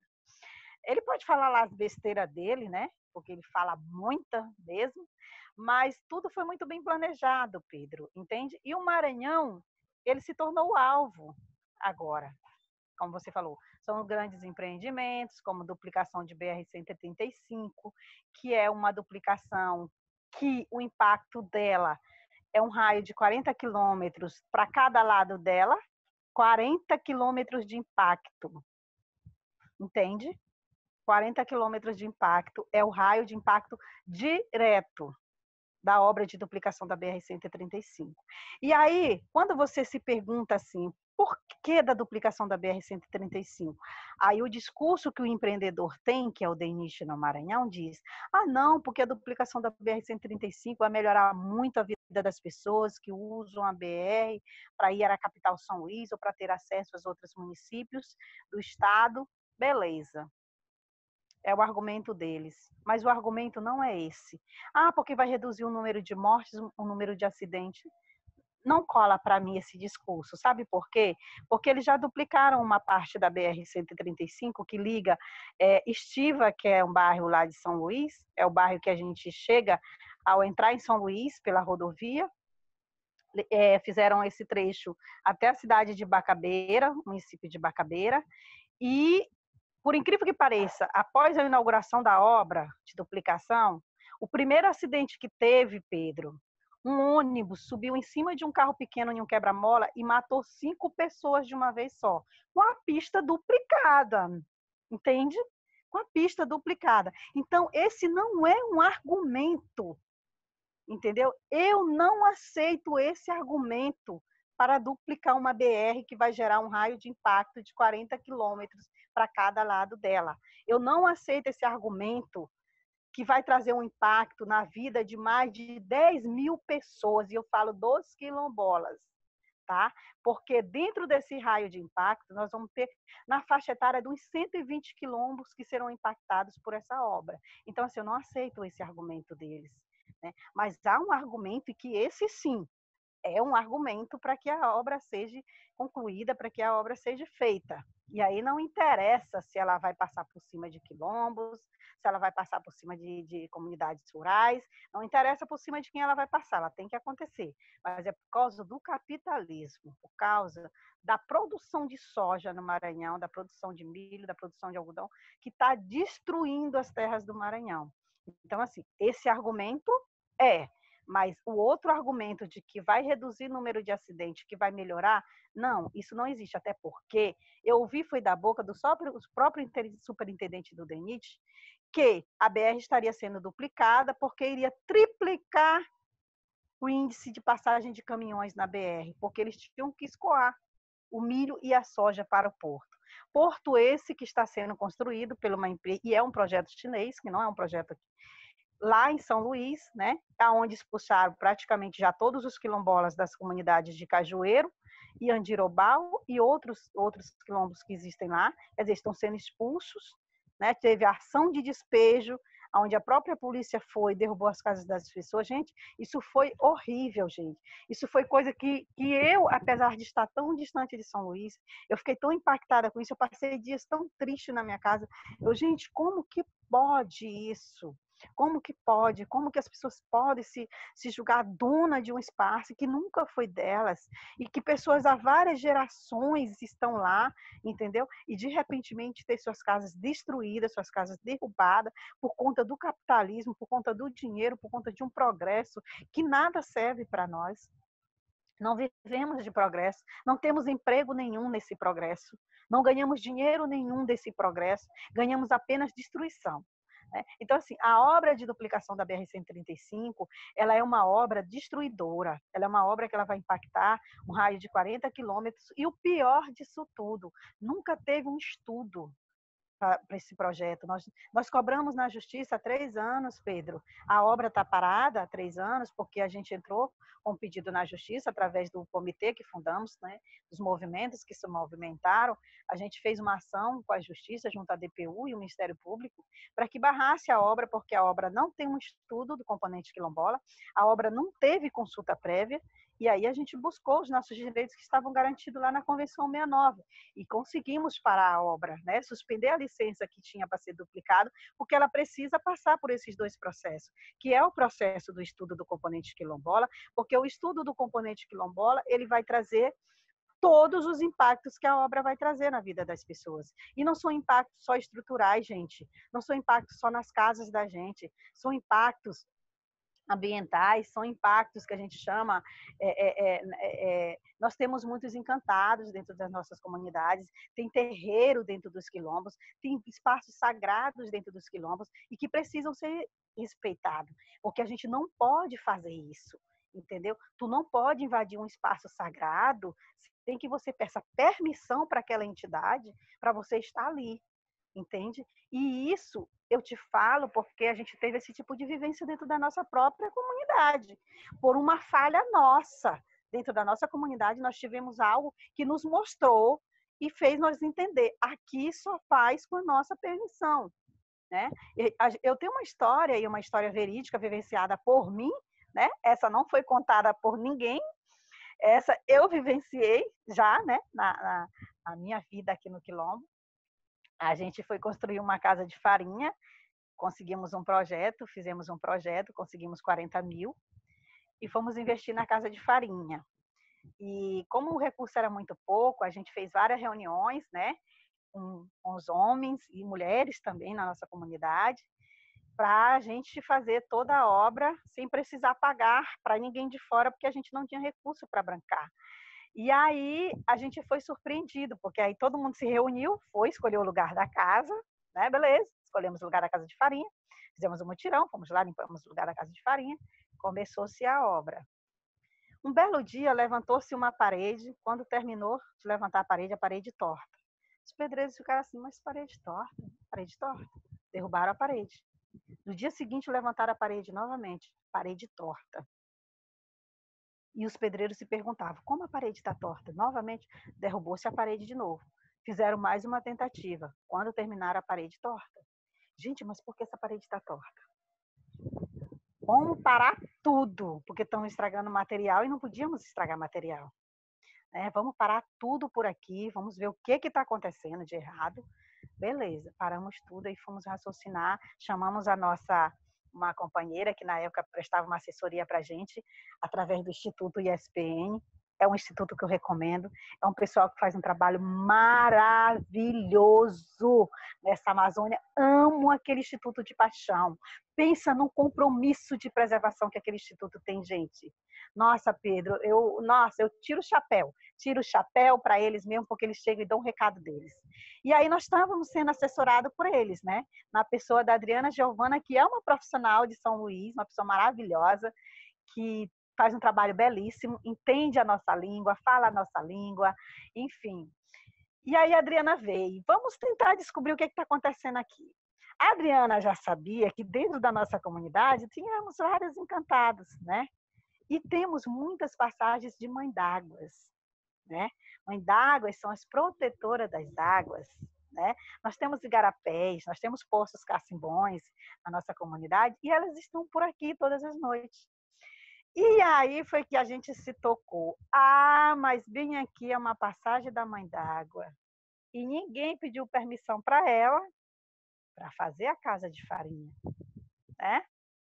Ele pode falar lá as besteiras dele, né? Porque ele fala muita mesmo, mas tudo foi muito bem planejado, Pedro, entende? E o Maranhão, ele se tornou o alvo agora, como você falou. São grandes empreendimentos, como duplicação de B R cento e trinta e cinco, que é uma duplicação que o impacto dela é um raio de quarenta quilômetros para cada lado dela, quarenta quilômetros de impacto, entende? quarenta quilômetros de impacto é o raio de impacto direto da obra de duplicação da B R cento e trinta e cinco. E aí, quando você se pergunta assim, por que da duplicação da B R cento e trinta e cinco? Aí o discurso que o empreendedor tem, que é o Deniche no Maranhão, diz, ah não, porque a duplicação da B R cento e trinta e cinco vai melhorar muito a vida das pessoas que usam a B R para ir à capital São Luís ou para ter acesso aos outros municípios do estado. Beleza. É o argumento deles. Mas o argumento não é esse. Ah, porque vai reduzir o número de mortes, o número de acidentes. Não cola para mim esse discurso. Sabe por quê? Porque eles já duplicaram uma parte da B R cento e trinta e cinco que liga é, Estiva, que é um bairro lá de São Luís, é o bairro que a gente chega ao entrar em São Luís pela rodovia. É, fizeram esse trecho até a cidade de Bacabeira, município de Bacabeira, e por incrível que pareça, após a inauguração da obra de duplicação, o primeiro acidente que teve, Pedro, um ônibus subiu em cima de um carro pequeno em um quebra-mola e matou cinco pessoas de uma vez só, com a pista duplicada, entende? Com a pista duplicada. Então, esse não é um argumento, entendeu? Eu não aceito esse argumento para duplicar uma B R que vai gerar um raio de impacto de quarenta quilômetros para cada lado dela. Eu não aceito esse argumento que vai trazer um impacto na vida de mais de dez mil pessoas, e eu falo dos quilombolas, tá? Porque dentro desse raio de impacto, nós vamos ter na faixa etária de uns cento e vinte quilombos que serão impactados por essa obra. Então, assim, eu não aceito esse argumento deles, né? Mas há um argumento que esse sim, é um argumento para que a obra seja concluída, para que a obra seja feita. E aí não interessa se ela vai passar por cima de quilombos, se ela vai passar por cima de, de comunidades rurais, não interessa por cima de quem ela vai passar, ela tem que acontecer. Mas é por causa do capitalismo, por causa da produção de soja no Maranhão, da produção de milho, da produção de algodão, que está destruindo as terras do Maranhão. Então, assim, esse argumento é... Mas o outro argumento de que vai reduzir o número de acidentes, que vai melhorar, não, isso não existe. Até porque eu ouvi, foi da boca do próprio superintendente do D E N I T, que a B R estaria sendo duplicada porque iria triplicar o índice de passagem de caminhões na B R, porque eles tinham que escoar o milho e a soja para o porto. Porto esse que está sendo construído por uma empresa, e é um projeto chinês, que não é um projeto aqui, lá em São Luís, né, onde expulsaram praticamente já todos os quilombolas das comunidades de Cajueiro e Andirobal e outros, outros quilombos que existem lá, quer dizer, estão sendo expulsos, né, teve a ação de despejo, onde a própria polícia foi, derrubou as casas das pessoas. Gente, isso foi horrível, gente. Isso foi coisa que, que eu, apesar de estar tão distante de São Luís, eu fiquei tão impactada com isso, eu passei dias tão tristes na minha casa. Eu, gente, como que pode isso? Como que pode? Como que as pessoas podem se, se julgar dona de um espaço que nunca foi delas e que pessoas há várias gerações estão lá, entendeu? E de repentemente ter suas casas destruídas, suas casas derrubadas por conta do capitalismo, por conta do dinheiro, por conta de um progresso que nada serve para nós. Não vivemos de progresso, não temos emprego nenhum nesse progresso, não ganhamos dinheiro nenhum desse progresso, ganhamos apenas destruição. Então, assim, a obra de duplicação da B R cento e trinta e cinco, ela é uma obra destruidora, ela é uma obra que ela vai impactar um raio de quarenta quilômetros, e o pior disso tudo, nunca teve um estudo para esse projeto. Nós, nós cobramos na justiça há três anos, Pedro. A obra está parada há três anos, porque a gente entrou com um pedido na justiça através do comitê que fundamos, né, dos movimentos que se movimentaram. A gente fez uma ação com a justiça, junto à D P U e o Ministério Público, para que barrasse a obra, porque a obra não tem um estudo do componente quilombola, a obra não teve consulta prévia, e aí a gente buscou os nossos direitos que estavam garantidos lá na Convenção sessenta e nove e conseguimos parar a obra, né? Suspender a licença que tinha para ser duplicado, porque ela precisa passar por esses dois processos, que é o processo do estudo do componente quilombola, porque o estudo do componente quilombola, ele vai trazer todos os impactos que a obra vai trazer na vida das pessoas. E não são impactos só estruturais, gente, não são impactos só nas casas da gente, são impactos ambientais, são impactos que a gente chama, é, é, é, é, nós temos muitos encantados dentro das nossas comunidades, tem terreiro dentro dos quilombos, tem espaços sagrados dentro dos quilombos e que precisam ser respeitados, porque a gente não pode fazer isso, entendeu? Tu não pode invadir um espaço sagrado sem que você peça permissão para aquela entidade para você estar ali, entende? E isso eu te falo porque a gente teve esse tipo de vivência dentro da nossa própria comunidade, por uma falha nossa. Dentro da nossa comunidade, nós tivemos algo que nos mostrou e fez nós entender, aqui só faz com a nossa permissão, né? Eu tenho uma história, e uma história verídica, vivenciada por mim, né? Essa não foi contada por ninguém, essa eu vivenciei já, né? na, na, na minha vida aqui no Quilombo. A gente foi construir uma casa de farinha, conseguimos um projeto, fizemos um projeto, conseguimos quarenta mil e fomos investir na casa de farinha. E como o recurso era muito pouco, a gente fez várias reuniões, né, com, com os homens e mulheres também na nossa comunidade, para a gente fazer toda a obra sem precisar pagar para ninguém de fora, porque a gente não tinha recurso para bancar. E aí a gente foi surpreendido, porque aí todo mundo se reuniu, foi escolher o lugar da casa, né? Beleza, escolhemos o lugar da casa de farinha, fizemos um mutirão, fomos lá, limpamos o lugar da casa de farinha, Começou-se a obra. Um belo dia, levantou-se uma parede. Quando terminou de levantar a parede, a parede torta. Os pedreiros ficaram assim, mas parede torta, parede torta. Derrubaram a parede. No dia seguinte, levantaram a parede novamente, parede torta. E os pedreiros se perguntavam, como a parede está torta? Novamente, derrubou-se a parede de novo. Fizeram mais uma tentativa. Quando terminaram a parede torta. Gente, mas por que essa parede está torta? Vamos parar tudo, porque estão estragando material e não podíamos estragar material. É, vamos parar tudo por aqui, vamos ver o que está acontecendo de errado. Beleza, paramos tudo e fomos raciocinar, chamamos a nossa, uma companheira que na época prestava uma assessoria para a gente, através do Instituto I S P N, é um instituto que eu recomendo, é um pessoal que faz um trabalho maravilhoso nessa Amazônia, amo aquele instituto de paixão, pensa no compromisso de preservação que aquele instituto tem, gente. Nossa, Pedro, eu, nossa, eu tiro o chapéu, tiro o chapéu para eles mesmo, porque eles chegam e dão um recado deles. E aí nós estávamos sendo assessorados por eles, né? Na pessoa da Adriana Giovana, que é uma profissional de São Luís, uma pessoa maravilhosa, que faz um trabalho belíssimo, entende a nossa língua, fala a nossa língua, enfim. E aí a Adriana veio, vamos tentar descobrir o que está acontecendo aqui. A Adriana já sabia que dentro da nossa comunidade tínhamos vários encantados, né? E temos muitas passagens de mãe d'águas, né? Mãe d'águas são as protetoras das águas, né? Nós temos igarapés, nós temos poços cacimbões na nossa comunidade e elas estão por aqui todas as noites. E aí foi que a gente se tocou. Ah, mas bem aqui é uma passagem da mãe d'água. E ninguém pediu permissão para ela para fazer a casa de farinha, né?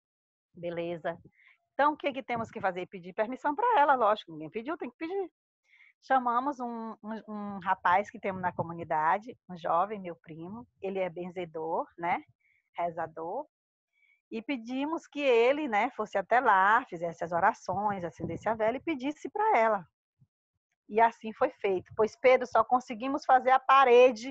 Beleza. Então, o que, que temos que fazer? Pedir permissão para ela, lógico. Ninguém pediu, tem que pedir. Chamamos um, um, um rapaz que temos na comunidade, um jovem, meu primo. Ele é benzedor, né? Rezador. E pedimos que ele, né, fosse até lá, fizesse as orações, acendesse a vela e pedisse para ela. E assim foi feito. Pois, Pedro, só conseguimos fazer a parede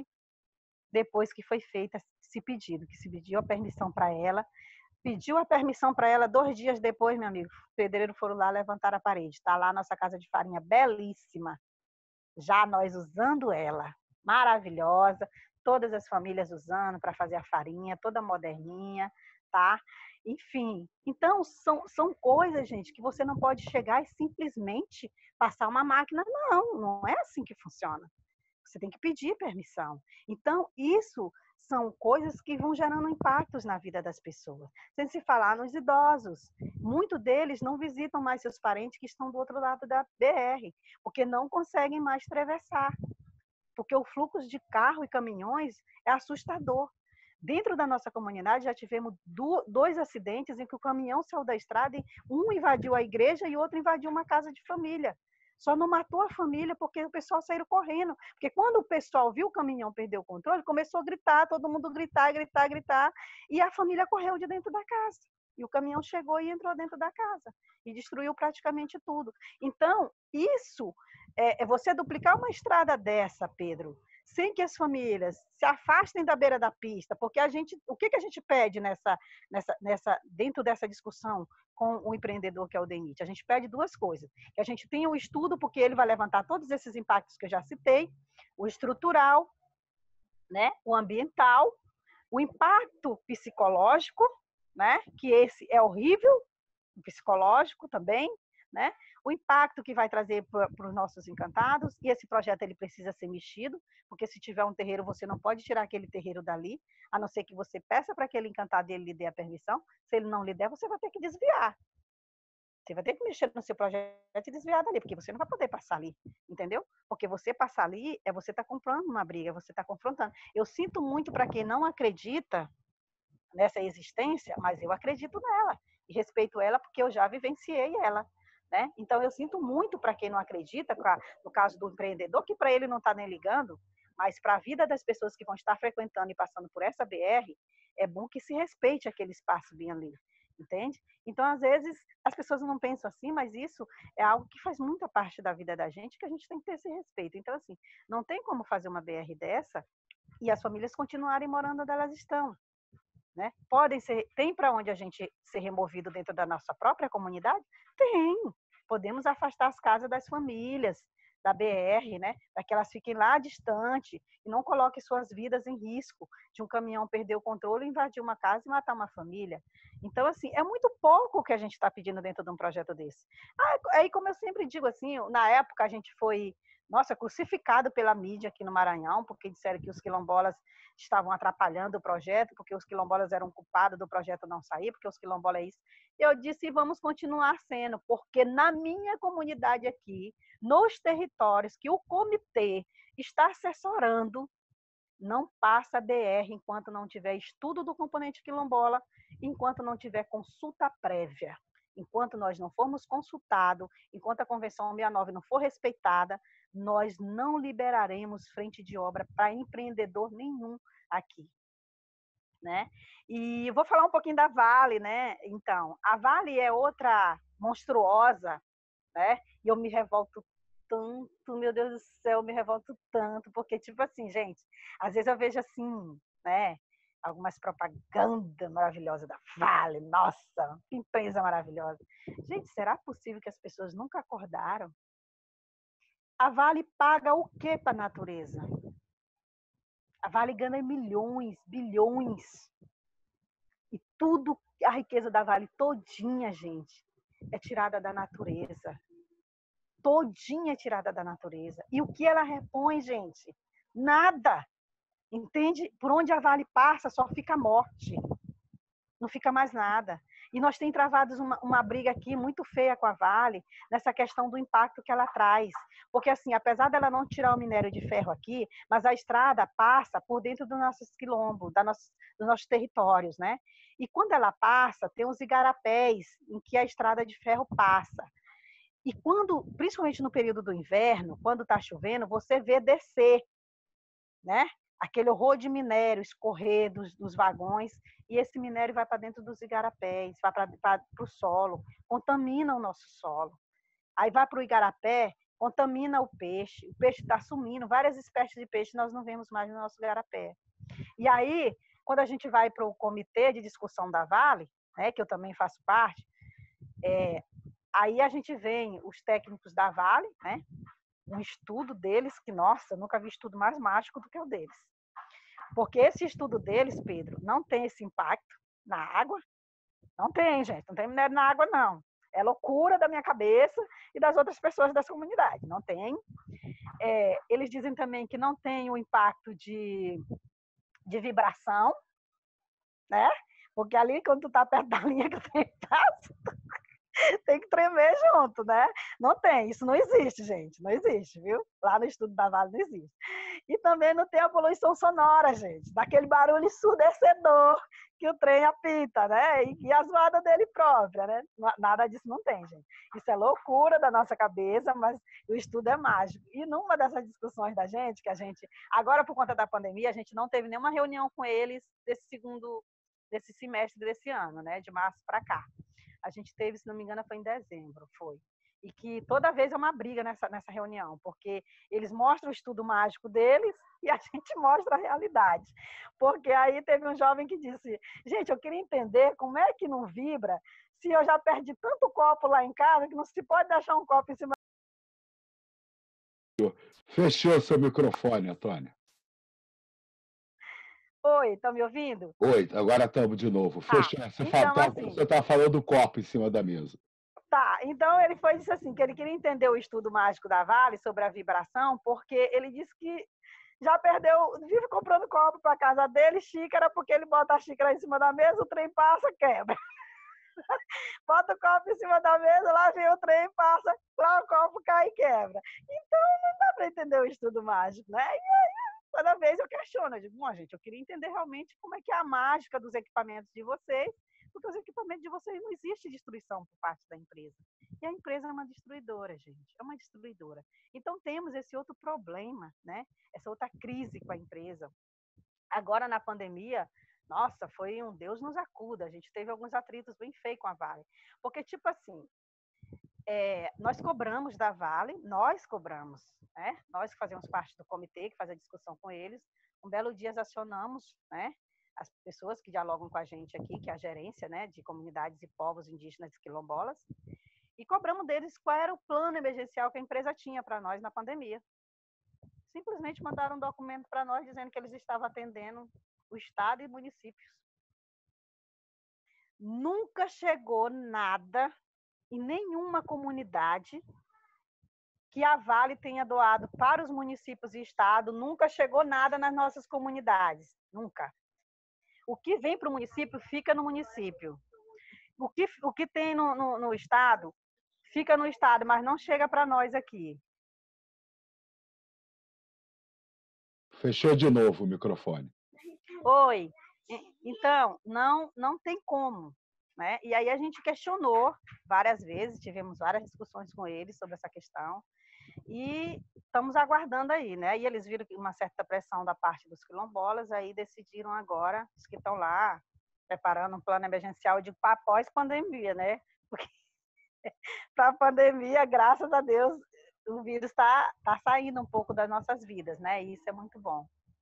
depois que foi feita esse pedido, que se pediu a permissão para ela. Pediu a permissão para ela, dois dias depois, meu amigo, os pedreiros foram lá levantar a parede. Está lá a nossa casa de farinha, belíssima. Já nós usando ela, maravilhosa. Todas as famílias usando para fazer a farinha, toda moderninha, tá? Enfim, então são, são coisas, gente, que você não pode chegar e simplesmente passar uma máquina. Não, não é assim que funciona. Você tem que pedir permissão. Então, isso são coisas que vão gerando impactos na vida das pessoas. Sem se falar nos idosos. Muitos deles não visitam mais seus parentes que estão do outro lado da B R, porque não conseguem mais atravessar. Porque o fluxo de carro e caminhões é assustador. Dentro da nossa comunidade já tivemos dois acidentes em que o caminhão saiu da estrada e um invadiu a igreja e outro invadiu uma casa de família. Só não matou a família porque o pessoal saiu correndo. Porque quando o pessoal viu o caminhão perder o controle, começou a gritar, todo mundo gritar, gritar, gritar, e a família correu de dentro da casa. E o caminhão chegou e entrou dentro da casa e destruiu praticamente tudo. Então, isso é, é você duplicar uma estrada dessa, Pedro, sem que as famílias se afastem da beira da pista, porque a gente, o que, que a gente pede nessa, nessa, nessa, dentro dessa discussão com o empreendedor que é o DENIT? A gente pede duas coisas, que a gente tenha um estudo, porque ele vai levantar todos esses impactos que eu já citei, o estrutural, né, o ambiental, o impacto psicológico, né, que esse é horrível, o psicológico também, né? O impacto que vai trazer para os nossos encantados, e esse projeto ele precisa ser mexido, porque se tiver um terreiro, você não pode tirar aquele terreiro dali, a não ser que você peça para aquele encantado e ele lhe dê a permissão. Se ele não lhe der, você vai ter que desviar. Você vai ter que mexer no seu projeto e desviar dali, porque você não vai poder passar ali, entendeu? Porque você passar ali, é você estar tá comprando uma briga, você está confrontando. Eu sinto muito para quem não acredita nessa existência, mas eu acredito nela, e respeito ela porque eu já vivenciei ela. Né? Então, eu sinto muito para quem não acredita, no caso do empreendedor, que para ele não está nem ligando, mas para a vida das pessoas que vão estar frequentando e passando por essa B R, é bom que se respeite aquele espaço bem ali, entende? Então, às vezes, as pessoas não pensam assim, mas isso é algo que faz muita parte da vida da gente, que a gente tem que ter esse respeito. Então, assim, não tem como fazer uma B R dessa e as famílias continuarem morando onde elas estão. né? Podem ser, tem para onde a gente ser removido dentro da nossa própria comunidade? Tem. Podemos afastar as casas das famílias, da B R, né? Para que elas fiquem lá distante e não coloquem suas vidas em risco de um caminhão perder o controle, invadir uma casa e matar uma família. Então, assim, é muito pouco o que a gente está pedindo dentro de um projeto desse. Aí, como eu sempre digo, assim, na época a gente foi, nossa, crucificado pela mídia aqui no Maranhão, porque disseram que os quilombolas estavam atrapalhando o projeto, porque os quilombolas eram culpados do projeto não sair, porque os quilombolas é isso. Eu disse, vamos continuar sendo, porque na minha comunidade aqui, nos territórios que o comitê está assessorando, não passa B R enquanto não tiver estudo do componente quilombola, enquanto não tiver consulta prévia. Enquanto nós não formos consultados, enquanto a Convenção sessenta e nove não for respeitada, nós não liberaremos frente de obra para empreendedor nenhum aqui, né? E vou falar um pouquinho da Vale, né? Então, a Vale é outra monstruosa, né? E eu me revolto tanto, meu Deus do céu, eu me revolto tanto, porque, tipo assim, gente, às vezes eu vejo assim, né? Algumas propagandas maravilhosas da Vale, nossa, que empresa maravilhosa. Gente, será possível que as pessoas nunca acordaram? A Vale paga o que para a natureza? A Vale ganha milhões, bilhões. E tudo, a riqueza da Vale todinha, gente, é tirada da natureza. Todinha é tirada da natureza. E o que ela repõe, gente? Nada. Entende? Por onde a Vale passa, só fica morte. Não fica mais nada. E nós temos travado uma, uma briga aqui muito feia com a Vale, nessa questão do impacto que ela traz. Porque, assim, apesar dela não tirar o minério de ferro aqui, mas a estrada passa por dentro dos nossos quilombos, da nossa, dos nossos territórios, né? E quando ela passa, tem os igarapés em que a estrada de ferro passa. E quando, principalmente no período do inverno, quando está chovendo, você vê descer, né? Aquele horror de minério escorrer dos, dos vagões, e esse minério vai para dentro dos igarapés, vai para o solo, contamina o nosso solo. Aí vai para o igarapé, contamina o peixe, o peixe está sumindo, várias espécies de peixe nós não vemos mais no nosso igarapé. E aí, quando a gente vai para o comitê de discussão da Vale, né, que eu também faço parte, é, aí a gente vem os técnicos da Vale, né, um estudo deles, que, nossa, eu nunca vi estudo mais mágico do que o deles. Porque esse estudo deles, Pedro, não tem esse impacto na água. Não tem, gente. Não tem minério na água, não. É loucura da minha cabeça e das outras pessoas dessa comunidade. Não tem. É, eles dizem também que não tem o impacto de, de vibração, né? Porque ali, quando tu tá perto da linha que eu tenho passo, tem que tremer junto, né? Não tem, isso não existe, gente, não existe, viu? Lá no estudo da Vale não existe. E também não tem a poluição sonora, gente, daquele barulho ensurdecedor que o trem apita, né? E, e a zoada dele própria, né? Nada disso não tem, gente. Isso é loucura da nossa cabeça, mas o estudo é mágico. E numa dessas discussões da gente, que a gente, agora por conta da pandemia, a gente não teve nenhuma reunião com eles desse segundo, desse semestre desse ano, né? De março para cá. A gente teve, se não me engano, foi em dezembro, foi. E que toda vez é uma briga nessa, nessa reunião, porque eles mostram o estudo mágico deles e a gente mostra a realidade. Porque aí teve um jovem que disse, gente, eu queria entender como é que não vibra se eu já perdi tanto copo lá em casa que não se pode deixar um copo em cima. Fechou seu microfone, Antônia. Oi, estão me ouvindo? Oi, agora estamos de novo. Fechou. Ah, você então, tá, assim, você está falando do copo em cima da mesa. Tá, então ele foi disse assim, que ele queria entender o estudo mágico da Vale sobre a vibração, porque ele disse que já perdeu, vive comprando copo para casa dele, xícara, porque ele bota a xícara em cima da mesa, o trem passa, quebra. Bota o copo em cima da mesa, lá vem o trem, passa, lá o copo cai e quebra. Então não dá para entender o estudo mágico, né? E aí, toda vez eu questiono, eu digo, bom, gente, eu queria entender realmente como é que é a mágica dos equipamentos de vocês, porque os equipamentos de vocês não existe destruição por parte da empresa. E a empresa é uma destruidora, gente, é uma destruidora. Então temos esse outro problema, né? Essa outra crise com a empresa. Agora, na pandemia, nossa, foi um Deus nos acuda. A gente teve alguns atritos bem feios com a Vale. Porque, tipo assim, é, nós cobramos da Vale, nós cobramos, né? Nós que fazemos parte do comitê, que faz a discussão com eles. Um belo dia acionamos, né? as pessoas que dialogam com a gente aqui, que é a gerência, né, de comunidades e povos indígenas e quilombolas, e cobramos deles qual era o plano emergencial que a empresa tinha para nós na pandemia. Simplesmente mandaram um documento para nós dizendo que eles estavam atendendo o Estado e municípios. Nunca chegou nada em nenhuma comunidade que a Vale tenha doado para os municípios e Estado, nunca chegou nada nas nossas comunidades, nunca. O que vem para o município, fica no município. O que, o que tem no, no, no Estado, fica no Estado, mas não chega para nós aqui. Fechou de novo o microfone. Oi. Então, não, não tem como. Né? E aí a gente questionou várias vezes, tivemos várias discussões com eles sobre essa questão. E estamos aguardando aí, né? E eles viram uma certa pressão da parte dos quilombolas, aí decidiram agora, os que estão lá, preparando um plano emergencial de pós-pandemia, né? Porque para a pandemia, graças a Deus, o vírus está tá saindo um pouco das nossas vidas, né? E isso é muito bom.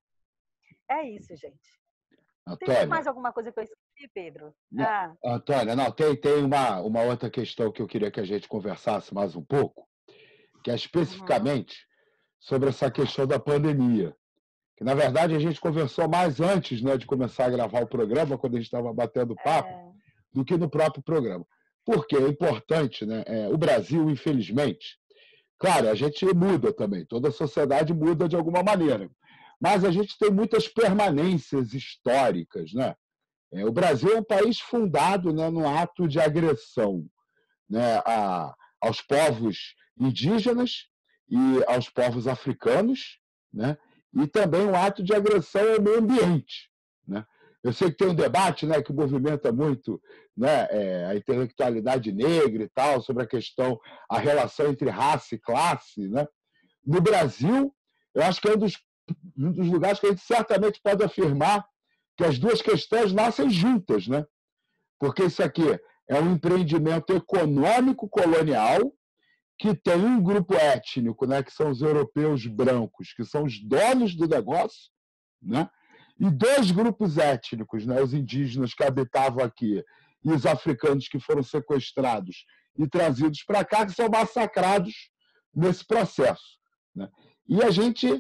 É isso, gente. Antônia, tem mais alguma coisa que eu esqueci, Pedro? Não, ah. Antônia, não, tem, tem uma, uma outra questão que eu queria que a gente conversasse mais um pouco, que é especificamente uhum. sobre essa questão da pandemia. Que, na verdade, a gente conversou mais antes, né, de começar a gravar o programa, quando a gente estava batendo papo, é... do que no próprio programa. Porque é importante, né? É, o Brasil, infelizmente, claro, a gente muda também, toda a sociedade muda de alguma maneira, mas a gente tem muitas permanências históricas, né? É, o Brasil é um país fundado, né, no ato de agressão, né, a, aos povos indígenas e aos povos africanos, né, e também um ato de agressão ao meio ambiente, né? Eu sei que tem um debate, né, que movimenta muito, né, é, a intelectualidade negra e tal, sobre a questão, a relação entre raça e classe, né? No Brasil, eu acho que é um dos, um dos lugares que a gente certamente pode afirmar que as duas questões nascem juntas, né? Porque isso aqui é um empreendimento econômico colonial que tem um grupo étnico, né, que são os europeus brancos, que são os donos do negócio, né? E dois grupos étnicos, né, os indígenas que habitavam aqui e os africanos que foram sequestrados e trazidos para cá, que são massacrados nesse processo, né? E a gente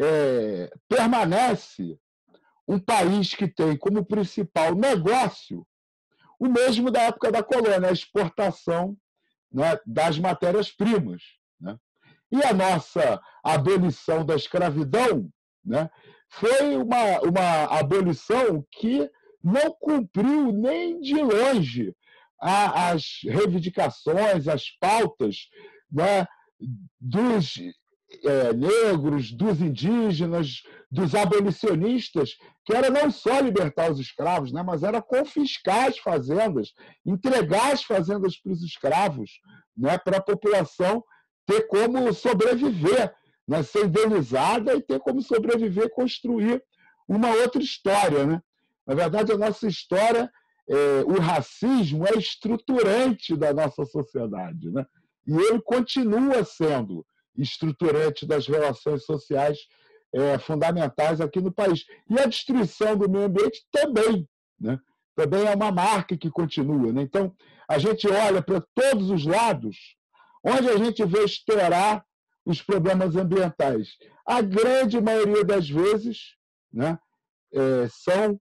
é, permanece um país que tem como principal negócio o mesmo da época da colônia, a exportação, né, das matérias-primas, né? E a nossa abolição da escravidão, né, foi uma, uma abolição que não cumpriu nem de longe a, as reivindicações, as pautas, né, dos é, negros, dos indígenas, dos abolicionistas, que era não só libertar os escravos, né, mas era confiscar as fazendas, entregar as fazendas para os escravos, né, para a população ter como sobreviver, né, ser indenizada e ter como sobreviver, construir uma outra história, né? Na verdade, a nossa história, é, o racismo é estruturante da nossa sociedade, né? E ele continua sendo estruturante das relações sociais é, fundamentais aqui no país. E a destruição do meio ambiente também, né? Também é uma marca que continua, né? Então, a gente olha para todos os lados, onde a gente vê estourar os problemas ambientais. A grande maioria das vezes, né, é, são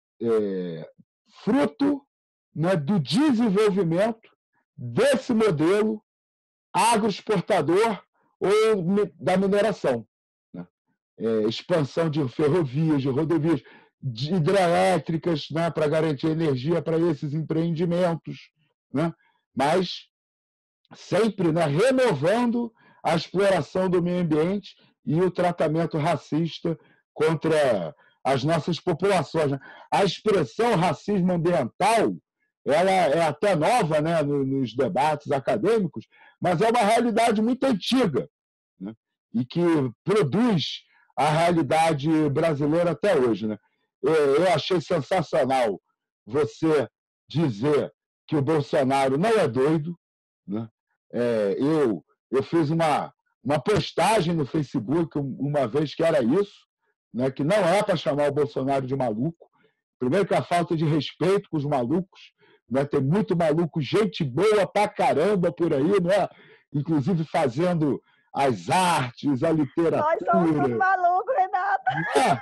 é, fruto, né, do desenvolvimento desse modelo agroexportador ou da mineração, né? É, expansão de ferrovias, de rodovias, de hidrelétricas, né, para garantir energia para esses empreendimentos, né? Mas sempre, né, renovando a exploração do meio ambiente e o tratamento racista contra as nossas populações, né? A expressão racismo ambiental, ela é até nova, né, nos debates acadêmicos, mas é uma realidade muito antiga, né, e que produz a realidade brasileira até hoje, né? Eu achei sensacional você dizer que o Bolsonaro não é doido, né? É, eu, eu fiz uma, uma postagem no Facebook uma vez que era isso, né, que não é para chamar o Bolsonaro de maluco, Primeiro que a falta de respeito com os malucos, né? Tem muito maluco, gente boa pra caramba por aí, né? Inclusive fazendo as artes, a literatura. Nós somos tudo maluco, Renato. Né?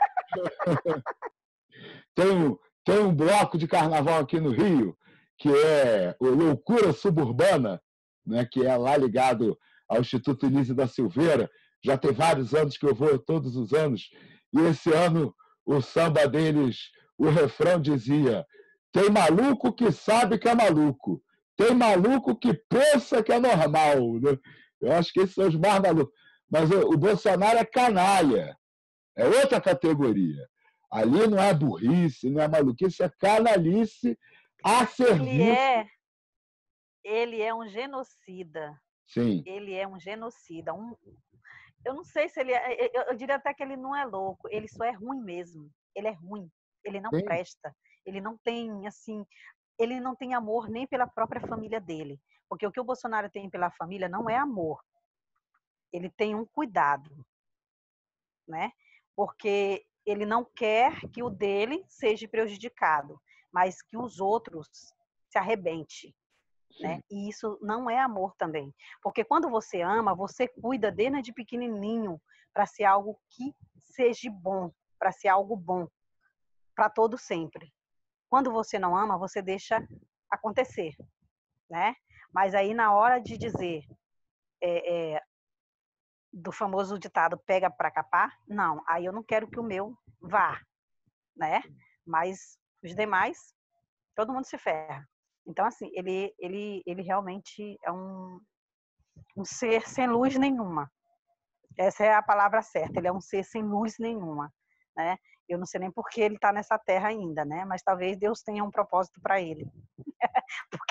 Tem, um, tem um bloco de carnaval aqui no Rio, que é o Loucura Suburbana, né? Que é lá ligado ao Instituto Nísio da Silveira. Já tem vários anos que eu vou, todos os anos. E esse ano o samba deles, o refrão dizia: tem maluco que sabe que é maluco, tem maluco que pensa que é normal. Né? Eu acho que esses são os mais malucos. Mas o, o Bolsonaro é canalha, é outra categoria. Ali não é burrice, não é maluquice, é canalice a serviço. Ele é, ele é um genocida. Sim. Ele é um genocida. Um, eu não sei se ele é, eu, eu diria até que ele não é louco, ele só é ruim mesmo. Ele é ruim, ele não Sim. presta. Ele não tem, assim, ele não tem amor nem pela própria família dele. Porque o que o Bolsonaro tem pela família não é amor. Ele tem um cuidado, né? Porque ele não quer que o dele seja prejudicado, mas que os outros se arrebentem, né? E isso não é amor também. Porque quando você ama, você cuida desde pequenininho para ser algo que seja bom, para ser algo bom, para todo sempre. Quando você não ama, você deixa acontecer, né? Mas aí na hora de dizer é, é, do famoso ditado pega para capar, não, aí eu não quero que o meu vá, né? Mas os demais, todo mundo se ferra. Então, assim, ele, ele, ele realmente é um, um ser sem luz nenhuma. Essa é a palavra certa, ele é um ser sem luz nenhuma, né? Eu não sei nem por que ele está nessa terra ainda, né? Mas talvez Deus tenha um propósito para ele. Porque...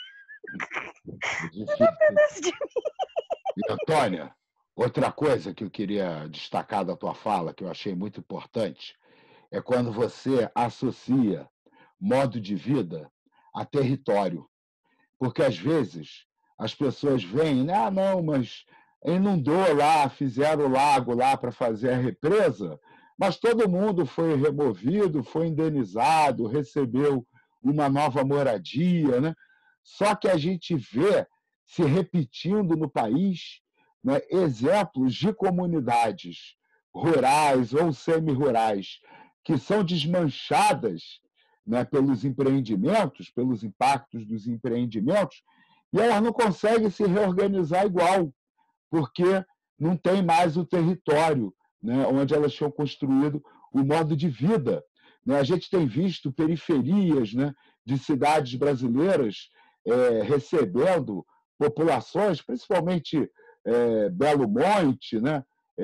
É de e, Antônia, outra coisa que eu queria destacar da tua fala, que eu achei muito importante, é quando você associa modo de vida a território. Porque, às vezes, as pessoas veem, né? Ah, não, mas inundou lá, fizeram o lago lá para fazer a represa, mas todo mundo foi removido, foi indenizado, recebeu uma nova moradia, né? Só que a gente vê se repetindo no país, né, exemplos de comunidades rurais ou semi-rurais que são desmanchadas, né, pelos empreendimentos, pelos impactos dos empreendimentos, e elas não conseguem se reorganizar igual, porque não tem mais o território, né, onde elas tinham construído o modo de vida. Né? A gente tem visto periferias, né, de cidades brasileiras é, recebendo populações, principalmente é, Belo Monte, né?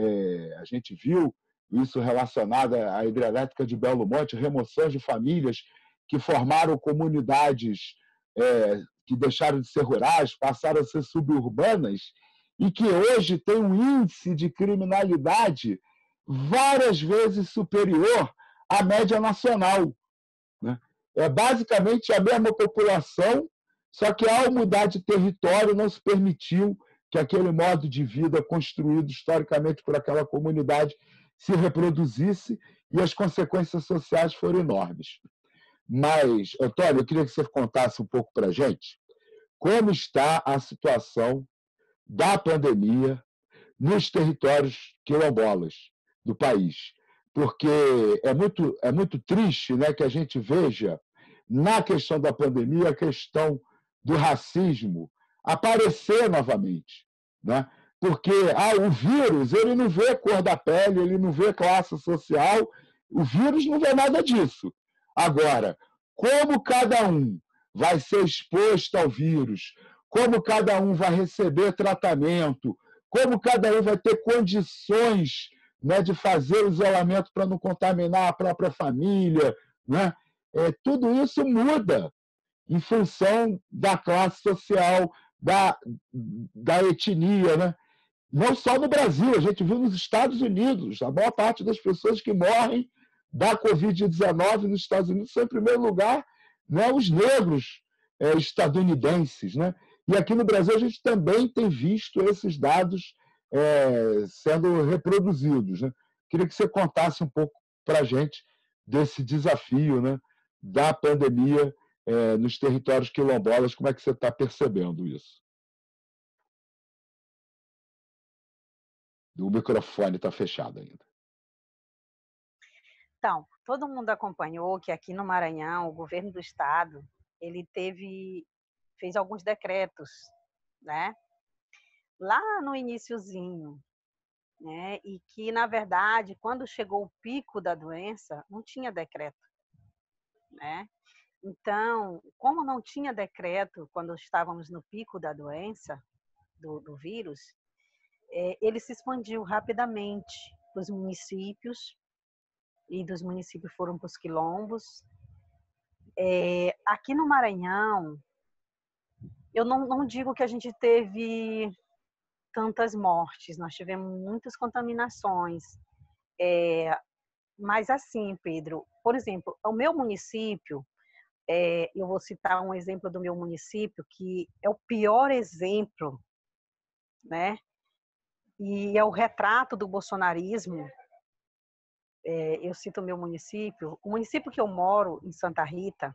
É, a gente viu isso relacionado à hidrelétrica de Belo Monte, remoções de famílias que formaram comunidades é, que deixaram de ser rurais, passaram a ser suburbanas, e que hoje tem um índice de criminalidade várias vezes superior à média nacional. Né? É basicamente a mesma população, só que ao mudar de território não se permitiu que aquele modo de vida construído historicamente por aquela comunidade se reproduzisse, e as consequências sociais foram enormes. Mas, Antônio, eu queria que você contasse um pouco para a gente como está a situação da pandemia nos territórios quilombolas do país. Porque é muito, é muito triste, né, que a gente veja, na questão da pandemia, a questão do racismo aparecer novamente. Né? Porque ah, o vírus ele não vê cor da pele, ele não vê classe social, o vírus não vê nada disso. Agora, como cada um vai ser exposto ao vírus, como cada um vai receber tratamento, como cada um vai ter condições, né, de fazer o isolamento para não contaminar a própria família, né? É, tudo isso muda em função da classe social, da, da etnia, né? Não só no Brasil, a gente viu nos Estados Unidos, a maior parte das pessoas que morrem da covid dezenove nos Estados Unidos são, em primeiro lugar, né, os negros é, estadunidenses. Né? E aqui no Brasil a gente também tem visto esses dados é, sendo reproduzidos. Né? Queria que você contasse um pouco para a gente desse desafio, né, da pandemia é, nos territórios quilombolas. Como é que você está percebendo isso? O microfone está fechado ainda. Então, todo mundo acompanhou que aqui no Maranhão, o governo do estado, ele teve, fez alguns decretos, né? Lá no iniciozinho, né? E que, na verdade, quando chegou o pico da doença, não tinha decreto, né? Então, como não tinha decreto quando estávamos no pico da doença, do, do vírus, é, ele se expandiu rapidamente para os municípios, e dos municípios foram para os quilombos. É, aqui no Maranhão, eu não, não digo que a gente teve tantas mortes, nós tivemos muitas contaminações. É, mas assim, Pedro, por exemplo, o meu município, é, eu vou citar um exemplo do meu município, que é o pior exemplo, né? E é o retrato do bolsonarismo. É, eu cito o meu município, o município que eu moro, em Santa Rita,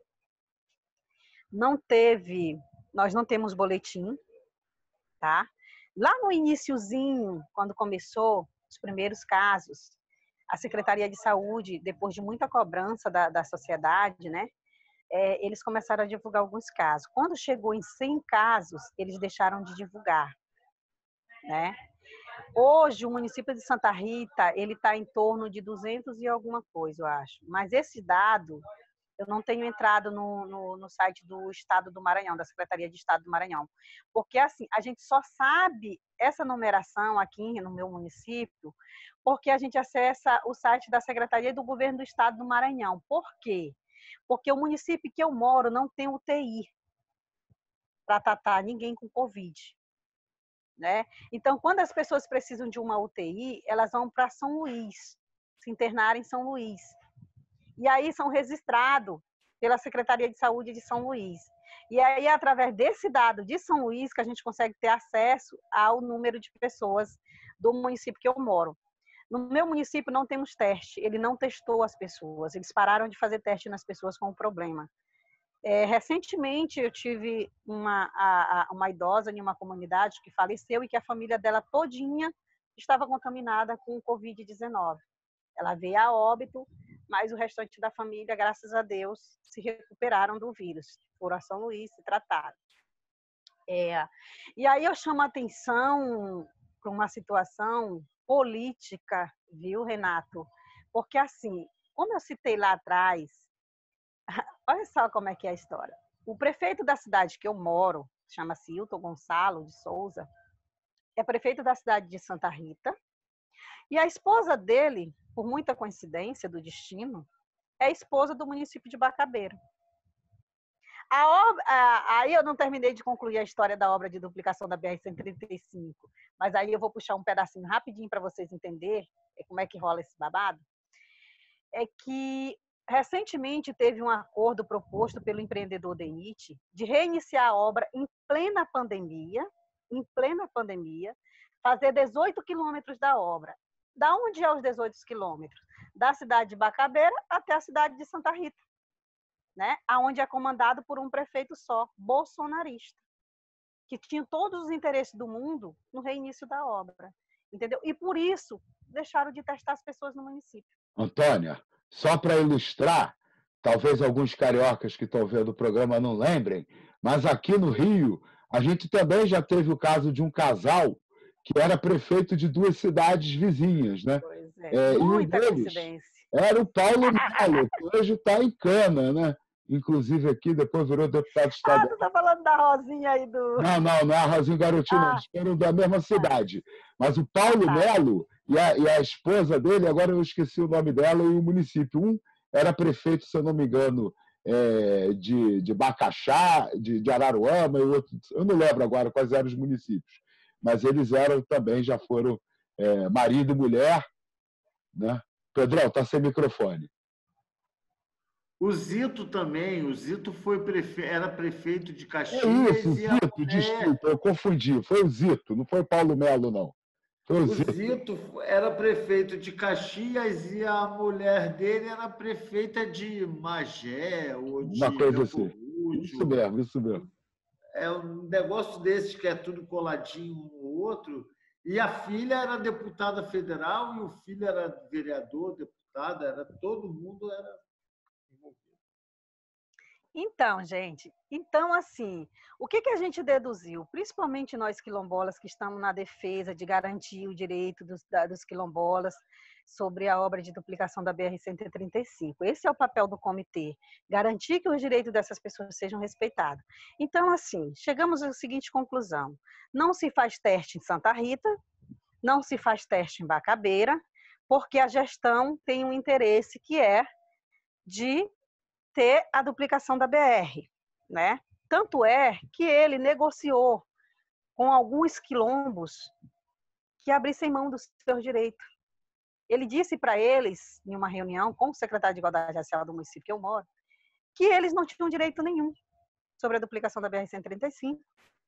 não teve, nós não temos boletim, tá? Lá no iniciozinho, quando começou os primeiros casos, a Secretaria de Saúde, depois de muita cobrança da, da sociedade, né, é, eles começaram a divulgar alguns casos. Quando chegou em cem casos, eles deixaram de divulgar, né? Hoje, o município de Santa Rita, ele está em torno de duzentos e alguma coisa, eu acho. Mas esse dado, eu não tenho entrado no, no, no site do Estado do Maranhão, da Secretaria de Estado do Maranhão. Porque, assim, a gente só sabe essa numeração aqui no meu município porque a gente acessa o site da Secretaria do Governo do Estado do Maranhão. Por quê? Porque o município que eu moro não tem U T I para tratar ninguém com Covid. Né? Então, quando as pessoas precisam de uma U T I, elas vão para São Luís, se internar em São Luís. E aí são registrados pela Secretaria de Saúde de São Luís. E aí, através desse dado de São Luís, que a gente consegue ter acesso ao número de pessoas do município que eu moro. No meu município não temos teste, ele não testou as pessoas, eles pararam de fazer teste nas pessoas com o problema. É, recentemente eu tive uma, a, a, uma idosa em uma comunidade que faleceu e que a família dela todinha estava contaminada com o covid dezenove. Ela veio a óbito, mas o restante da família, graças a Deus, se recuperaram do vírus. Foram a São Luís, se trataram. É, e aí eu chamo a atenção para uma situação política, viu, Renato? Porque assim, como eu citei lá atrás, olha só como é que é a história. O prefeito da cidade que eu moro, chama-se Hilton Gonçalo de Souza, é prefeito da cidade de Santa Rita, e a esposa dele, por muita coincidência do destino, é a esposa do município de Bacabeiro. A obra, a, aí eu não terminei de concluir a história da obra de duplicação da B R cento e trinta e cinco, mas aí eu vou puxar um pedacinho rapidinho para vocês entenderem como é que rola esse babado. É que recentemente teve um acordo proposto pelo empreendedor DENIT de reiniciar a obra em plena pandemia, em plena pandemia, fazer dezoito quilômetros da obra. Da onde é os dezoito quilômetros? Da cidade de Bacabeira até a cidade de Santa Rita, né? Aonde é comandado por um prefeito só, bolsonarista, que tinha todos os interesses do mundo no reinício da obra, entendeu? E por isso deixaram de testar as pessoas no município. Antônia, só para ilustrar, talvez alguns cariocas que estão vendo o programa não lembrem, mas aqui no Rio, a gente também já teve o caso de um casal que era prefeito de duas cidades vizinhas, né? Pois é, é, muita e um deles coincidência. era o Paulo Melo, que hoje está em cana, né? Inclusive aqui, depois virou deputado estadual. Ah, tu está falando da Rosinha aí do... Não, não, não é a Rosinha Garotinho, ah. Eles foram da mesma cidade. Mas o Paulo ah, tá. Melo e a, e a esposa dele, agora eu esqueci o nome dela, e o município. Um era prefeito, se eu não me engano, é, de, de Bacaxá, de, de Araruama, e outro, eu não lembro agora quais eram os municípios. Mas eles eram também, já foram é, marido e mulher. Né? Pedrão, está sem microfone. O Zito também, o Zito foi prefe... era prefeito de Caxias. É isso, Zito, a... desculpa, eu confundi. Foi o Zito, não foi Paulo Melo, não. O Zito era prefeito de Caxias e a mulher dele era prefeita de Magé ou de Uma coisa Campo assim. Rouge. Isso mesmo, isso mesmo. É um negócio desses que é tudo coladinho um no outro. E a filha era deputada federal e o filho era vereador, deputado, era todo mundo era envolvido. Então, gente, então assim, o que, que a gente deduziu? Principalmente nós quilombolas que estamos na defesa de garantir o direito dos, da, dos quilombolas sobre a obra de duplicação da B R cento e trinta e cinco. Esse é o papel do comitê, garantir que os direitos dessas pessoas sejam respeitados. Então, assim, chegamos à seguinte conclusão: não se faz teste em Santa Rita, não se faz teste em Bacabeira, porque a gestão tem um interesse que é de ter a duplicação da B R, né? Tanto é que ele negociou com alguns quilombos que abrissem mão dos seus direitos. Ele disse para eles, em uma reunião com o secretário de Igualdade Racial do município que eu moro, que eles não tinham direito nenhum sobre a duplicação da B R cento e trinta e cinco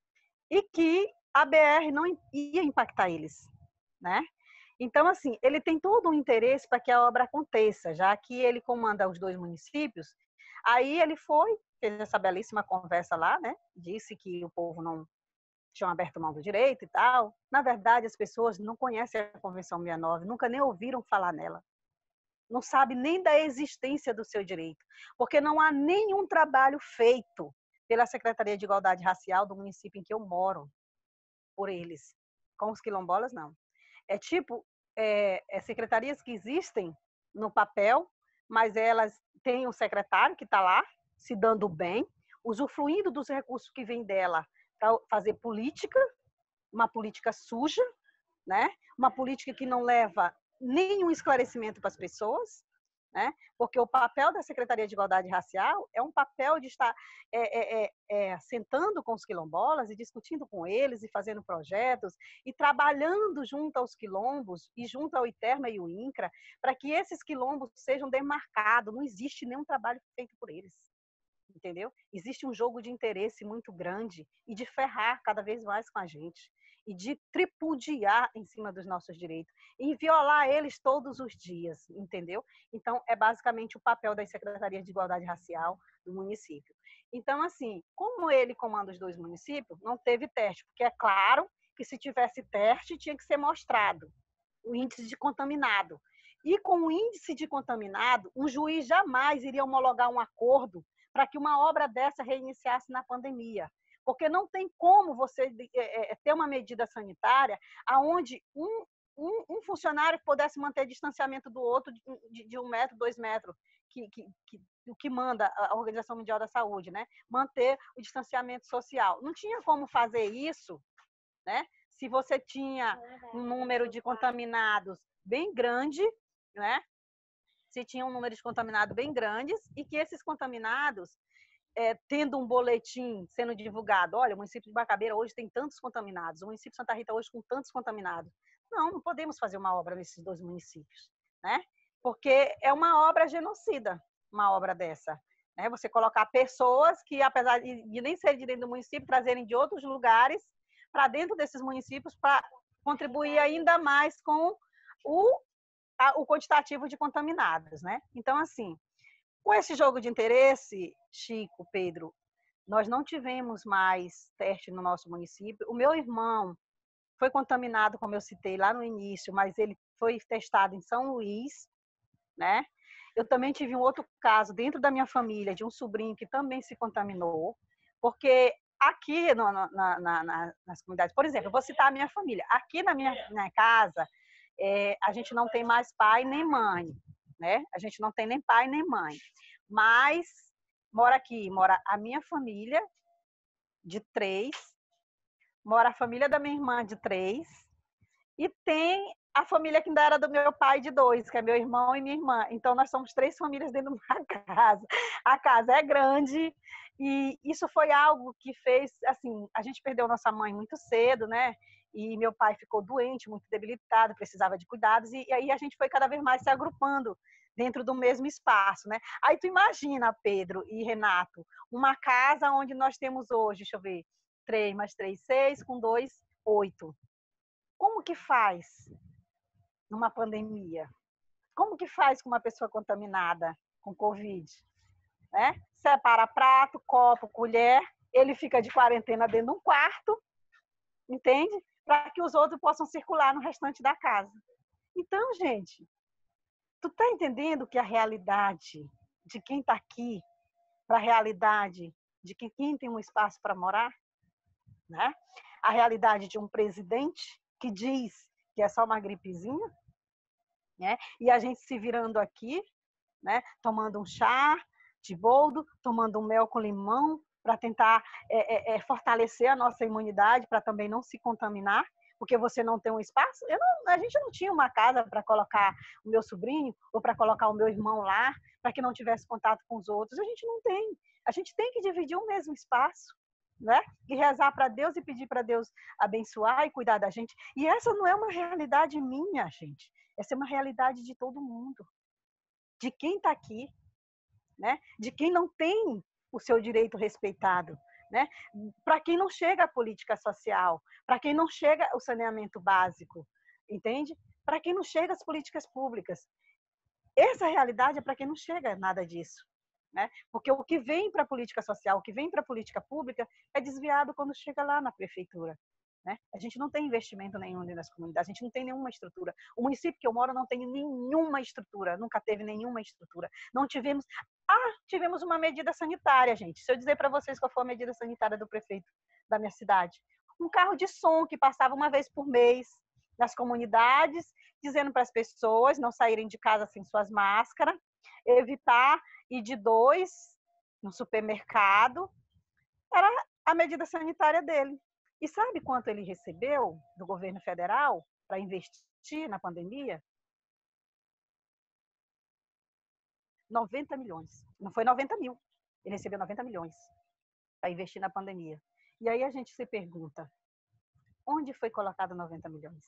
e que a B R não ia impactar eles, né? Então, assim, ele tem todo um interesse para que a obra aconteça, já que ele comanda os dois municípios. Aí ele foi, fez essa belíssima conversa lá, né? Disse que o povo não tinha aberto mão do direito e tal. Na verdade, as pessoas não conhecem a Convenção sessenta e nove, nunca nem ouviram falar nela. Não sabem nem da existência do seu direito, porque não há nenhum trabalho feito pela Secretaria de Igualdade Racial do município em que eu moro, por eles. Com os quilombolas, não. É tipo, é, é secretarias que existem no papel, mas elas têm um secretário que está lá, se dando bem, usufruindo dos recursos que vêm dela para fazer política, uma política suja, né? Uma política que não leva nenhum esclarecimento para as pessoas, né? Porque o papel da Secretaria de Igualdade Racial é um papel de estar é, é, é, sentando com os quilombolas e discutindo com eles e fazendo projetos e trabalhando junto aos quilombos e junto ao ITERMA e o INCRA para que esses quilombos sejam demarcados. Não existe nenhum trabalho feito por eles, entendeu? Existe um jogo de interesse muito grande e de ferrar cada vez mais com a gente e de tripudiar em cima dos nossos direitos e violar eles todos os dias, entendeu? Então, é basicamente o papel das secretarias de igualdade racial do município. Então, assim, como ele comanda os dois municípios, não teve teste, porque é claro que se tivesse teste, tinha que ser mostrado o índice de contaminado. E com o índice de contaminado, um juiz jamais iria homologar um acordo para que uma obra dessa reiniciasse na pandemia. Porque não tem como você é, ter uma medida sanitária onde um, um, um funcionário pudesse manter distanciamento do outro de, de, de um metro, dois metros, que, que, que, o que manda a Organização Mundial da Saúde, né? Manter o distanciamento social. Não tinha como fazer isso, né? Se você tinha um número de contaminados bem grande, né? Se tinha um número de contaminados bem grandes e que esses contaminados É, tendo um boletim sendo divulgado, olha, o município de Bacabeira hoje tem tantos contaminados, o município de Santa Rita hoje com tantos contaminados. Não, não podemos fazer uma obra nesses dois municípios, né? Porque é uma obra genocida, uma obra dessa. Né? Você colocar pessoas que, apesar de, de nem serem de dentro do município, trazerem de outros lugares para dentro desses municípios para contribuir ainda mais com o, a, o quantitativo de contaminados, né? Então, assim, com esse jogo de interesse, Chico, Pedro, nós não tivemos mais teste no nosso município. O meu irmão foi contaminado, como eu citei lá no início, mas ele foi testado em São Luís, né? Eu também tive um outro caso dentro da minha família, de um sobrinho que também se contaminou, porque aqui no, na, na, na, nas comunidades, por exemplo, eu vou citar a minha família. Aqui na minha, minha casa, é, a gente não tem mais pai nem mãe. Né? A gente não tem nem pai nem mãe, mas mora aqui, mora a minha família de três, mora a família da minha irmã de três e tem a família que ainda era do meu pai de dois, que é meu irmão e minha irmã. Então nós somos três famílias dentro de uma casa. A casa é grande e isso foi algo que fez, assim, a gente perdeu nossa mãe muito cedo, né? E meu pai ficou doente, muito debilitado, precisava de cuidados, e, e aí a gente foi cada vez mais se agrupando dentro do mesmo espaço, né? Aí tu imagina, Pedro e Renato, uma casa onde nós temos hoje, deixa eu ver, três mais três, seis, com dois, oito. Como que faz numa pandemia? Como que faz com uma pessoa contaminada com Covid? Né? Separa prato, copo, colher, ele fica de quarentena dentro de um quarto, entende? Para que os outros possam circular no restante da casa. Então, gente, tu tá entendendo que a realidade de quem está aqui para a realidade de que quem tem um espaço para morar, né? A realidade de um presidente que diz que é só uma gripezinha, né? E a gente se virando aqui, né? Tomando um chá de boldo, tomando um mel com limão para tentar é, é, é, fortalecer a nossa imunidade, para também não se contaminar, porque você não tem um espaço. Eu não, a gente não tinha uma casa para colocar o meu sobrinho ou para colocar o meu irmão lá, para que não tivesse contato com os outros. A gente não tem. A gente tem que dividir o mesmo espaço, né? E rezar para Deus e pedir para Deus abençoar e cuidar da gente. E essa não é uma realidade minha, gente. Essa é uma realidade de todo mundo. De quem está aqui, né? De quem não tem o seu direito respeitado, né? Para quem não chega a política social, para quem não chega o saneamento básico, entende? Para quem não chega as políticas públicas. Essa realidade é para quem não chega nada disso, né? Porque o que vem para a política social, o que vem para a política pública é desviado quando chega lá na prefeitura, né? A gente não tem investimento nenhum dentro das comunidades, a gente não tem nenhuma estrutura. O município que eu moro não tem nenhuma estrutura, nunca teve nenhuma estrutura. Não tivemos... Ah, tivemos uma medida sanitária, gente. Se eu dizer para vocês qual foi a medida sanitária do prefeito da minha cidade. Um carro de som que passava uma vez por mês nas comunidades, dizendo para as pessoas não saírem de casa sem suas máscaras, evitar ir de dois no supermercado. Era a medida sanitária dele. E sabe quanto ele recebeu do governo federal para investir na pandemia? noventa milhões. Não foi noventa mil. Ele recebeu noventa milhões para investir na pandemia. E aí a gente se pergunta, onde foi colocado noventa milhões?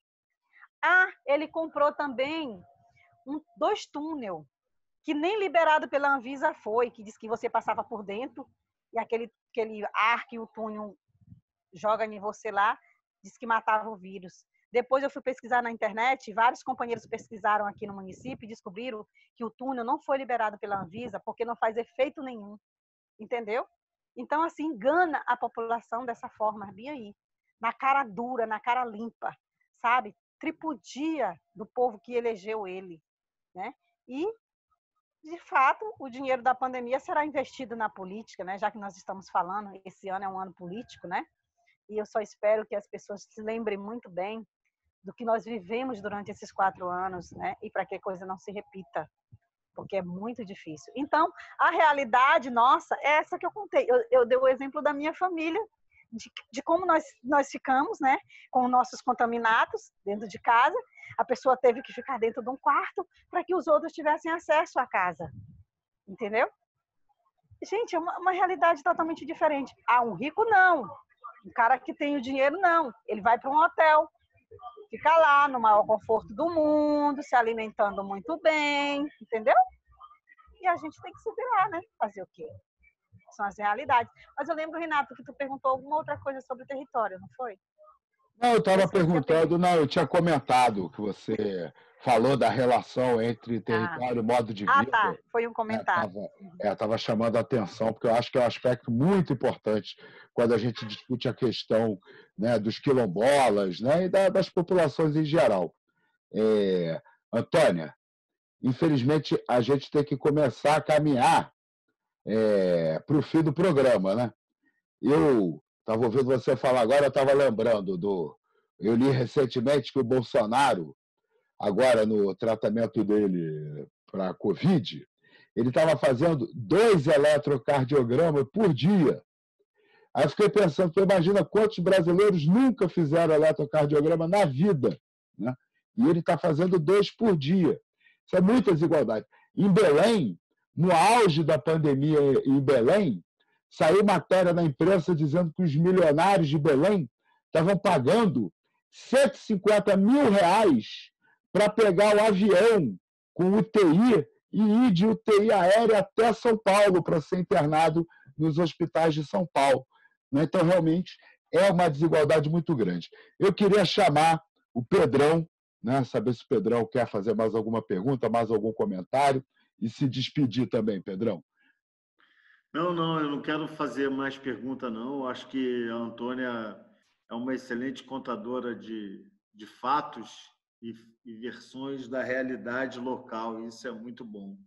Ah, ele comprou também um, dois túneis, que nem liberado pela Anvisa foi, que diz que você passava por dentro, e aquele, aquele ar que o túnel joga em você lá, diz que matava o vírus. Depois eu fui pesquisar na internet, vários companheiros pesquisaram aqui no município e descobriram que o túnel não foi liberado pela Anvisa porque não faz efeito nenhum, entendeu? Então, assim, engana a população dessa forma, bem aí, na cara dura, na cara limpa, sabe? Tripudia do povo que elegeu ele, né? E, de fato, o dinheiro da pandemia será investido na política, né? Já que nós estamos falando, esse ano é um ano político, né? E eu só espero que as pessoas se lembrem muito bem do que nós vivemos durante esses quatro anos, né? E para que a coisa não se repita, porque é muito difícil. Então, a realidade nossa é essa que eu contei. Eu, eu dei o exemplo da minha família, de, de como nós, nós ficamos, né? Com nossos contaminados dentro de casa. A pessoa teve que ficar dentro de um quarto para que os outros tivessem acesso à casa. Entendeu? Gente, é uma, uma realidade totalmente diferente. Ah, um rico não. Um cara que tem o dinheiro, não. Ele vai para um hotel, fica lá no maior conforto do mundo, se alimentando muito bem, entendeu? E a gente tem que se virar, né? Fazer o quê? São as realidades. Mas eu lembro, Renato, que tu perguntou alguma outra coisa sobre o território, não foi? Não, eu estava perguntando, não, eu tinha comentado que você falou da relação entre território ah. e modo de vida. Ah, tá, foi um comentário. Estava é, chamando a atenção, porque eu acho que é um aspecto muito importante quando a gente discute a questão, né, dos quilombolas, né, e da, das populações em geral. É, Antônia, infelizmente a gente tem que começar a caminhar é, para o fim do programa, né? Eu estava ouvindo você falar agora, eu estava lembrando do... Eu li recentemente que o Bolsonaro, agora no tratamento dele para a Covid, ele estava fazendo dois eletrocardiogramas por dia. Aí eu fiquei pensando, imagina quantos brasileiros nunca fizeram eletrocardiograma na vida, né? E ele está fazendo dois por dia. Isso é muita desigualdade. Em Belém, no auge da pandemia em Belém, saiu matéria na imprensa dizendo que os milionários de Belém estavam pagando cento e cinquenta mil reais para pegar o avião com U T I e ir de U T I aérea até São Paulo para ser internado nos hospitais de São Paulo. Então, realmente, é uma desigualdade muito grande. Eu queria chamar o Pedrão, né, saber se o Pedrão quer fazer mais alguma pergunta, mais algum comentário, e se despedir também, Pedrão. Não, não, eu não quero fazer mais pergunta, não. Eu acho que a Antônia é uma excelente contadora de, de fatos e, e versões da realidade local, e isso é muito bom.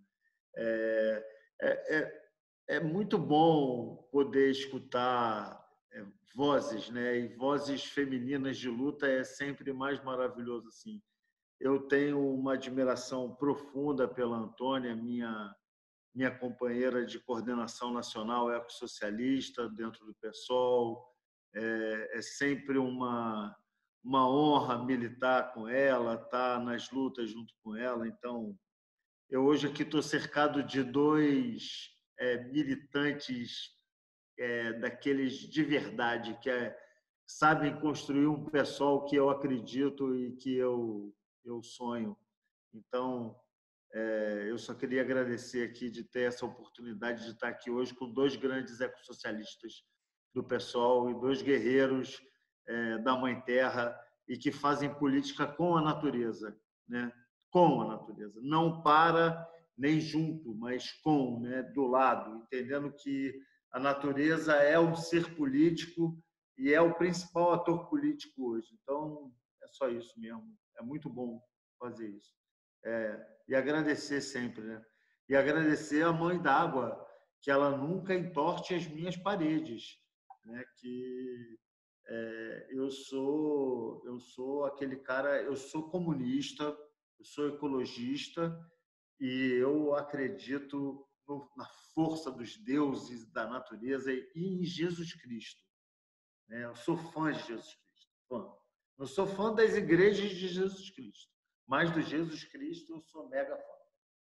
É, é, é, é muito bom poder escutar é, vozes, né? E vozes femininas de luta é sempre mais maravilhoso assim. Eu tenho uma admiração profunda pela Antônia, minha minha companheira de coordenação nacional ecossocialista dentro do PSOL. É, é sempre uma, uma honra militar com ela, estar nas lutas junto com ela. Então, eu hoje aqui estou cercado de dois é, militantes é, daqueles de verdade, que é, sabem construir um PSOL que eu acredito e que eu, eu sonho. Então, é, eu só queria agradecer aqui de ter essa oportunidade de estar aqui hoje com dois grandes ecossocialistas do PSOL e dois guerreiros é, da Mãe Terra e que fazem política com a natureza, né? Com a natureza, não para nem junto, mas com, né? Do lado, entendendo que a natureza é um ser político e é o principal ator político hoje. Então, é só isso mesmo. É muito bom fazer isso. É, e agradecer sempre, né? E agradecer a Mãe d'Água, que ela nunca entorte as minhas paredes, né? Que é, eu sou eu sou aquele cara, eu sou comunista, eu sou ecologista e eu acredito no, na força dos deuses, da natureza e em Jesus Cristo, né? Eu sou fã de Jesus Cristo, fã. Eu sou fã das igrejas de Jesus Cristo. Mais do Jesus Cristo, eu sou mega fã.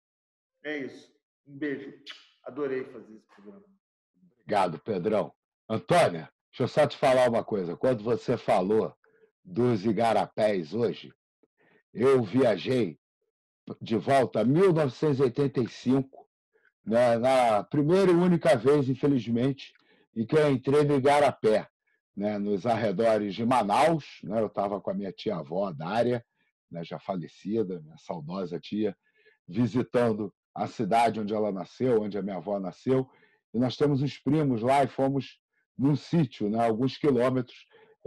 É isso. Um beijo. Adorei fazer esse programa. Obrigado, Pedrão. Antônia, deixa eu só te falar uma coisa. Quando você falou dos igarapés hoje, eu viajei de volta a mil novecentos e oitenta e cinco, né, na primeira e única vez, infelizmente, em que eu entrei no igarapé, né, nos arredores de Manaus. Né, eu estava com a minha tia-avó, Dária, né, já falecida, minha saudosa tia, visitando a cidade onde ela nasceu, onde a minha avó nasceu, e nós temos uns primos lá e fomos num sítio, né, alguns quilômetros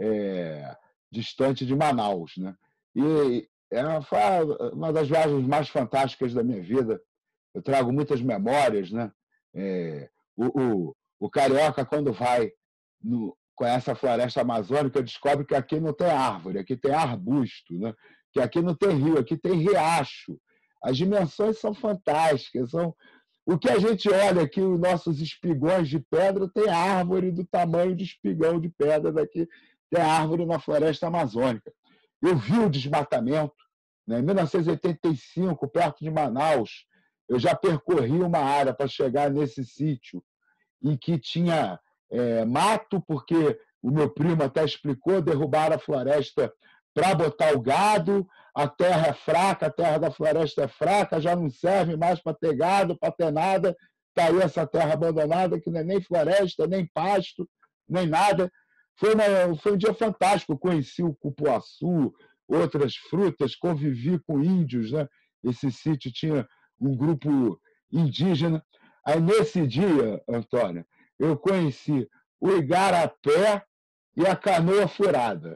é, distante de Manaus. Né? E é, foi uma das viagens mais fantásticas da minha vida. Eu trago muitas memórias. Né? É, o, o, o carioca, quando vai no, conhece a floresta amazônica, descobre que aqui não tem árvore, aqui tem arbusto, né? Que aqui não tem rio, aqui tem riacho. As dimensões são fantásticas. São... O que a gente olha aqui, os nossos espigões de pedra, tem árvore do tamanho de espigão de pedra daqui, tem árvore na floresta amazônica. Eu vi o desmatamento. Né? Em mil novecentos e oitenta e cinco, perto de Manaus, eu já percorri uma área para chegar nesse sítio em que tinha é, mato, porque o meu primo até explicou, derrubaram a floresta para botar o gado, a terra é fraca, a terra da floresta é fraca, já não serve mais para ter gado, para ter nada, está aí essa terra abandonada, que não é nem floresta, nem pasto, nem nada. Foi, uma, foi um dia fantástico, conheci o cupuaçu, outras frutas, convivi com índios. Né? Esse sítio tinha um grupo indígena. Aí, nesse dia, Antônia, eu conheci o igarapé e a canoa furada,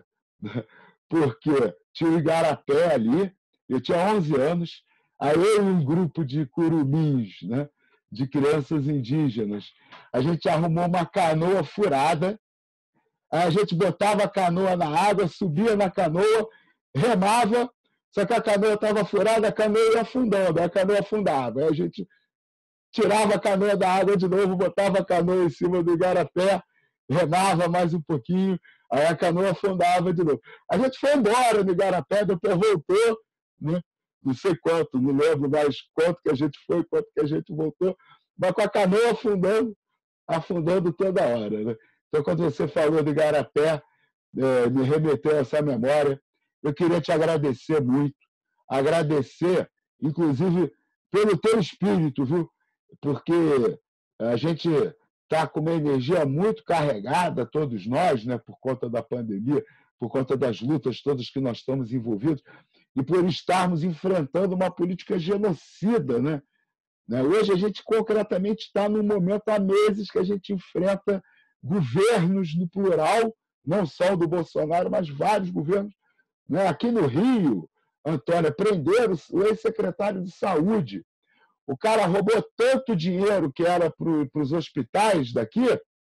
porque tinha o igarapé ali, eu tinha onze anos, aí eu e um grupo de curumins, né, de crianças indígenas, a gente arrumou uma canoa furada, aí a gente botava a canoa na água, subia na canoa, remava, só que a canoa estava furada, a canoa ia afundando, a canoa afundava, aí a gente tirava a canoa da água de novo, botava a canoa em cima do igarapé, remava mais um pouquinho, aí a canoa afundava de novo. A gente foi embora no igarapé, depois voltou, né? Não sei quanto, não lembro mais quanto que a gente foi, quanto que a gente voltou, mas com a canoa afundando, afundando toda hora. Né? Então, quando você falou do igarapé, é, me remeteu a essa memória. Eu queria te agradecer muito, agradecer, inclusive, pelo teu espírito, viu? Porque a gente está com uma energia muito carregada, todos nós, né, por conta da pandemia, por conta das lutas todas que nós estamos envolvidos, e por estarmos enfrentando uma política genocida, né? Hoje a gente concretamente está num momento há meses que a gente enfrenta governos no plural, não só o do Bolsonaro, mas vários governos. Aqui no Rio, Antônia, prenderam o ex-secretário de Saúde. O cara roubou tanto dinheiro que era para os hospitais daqui,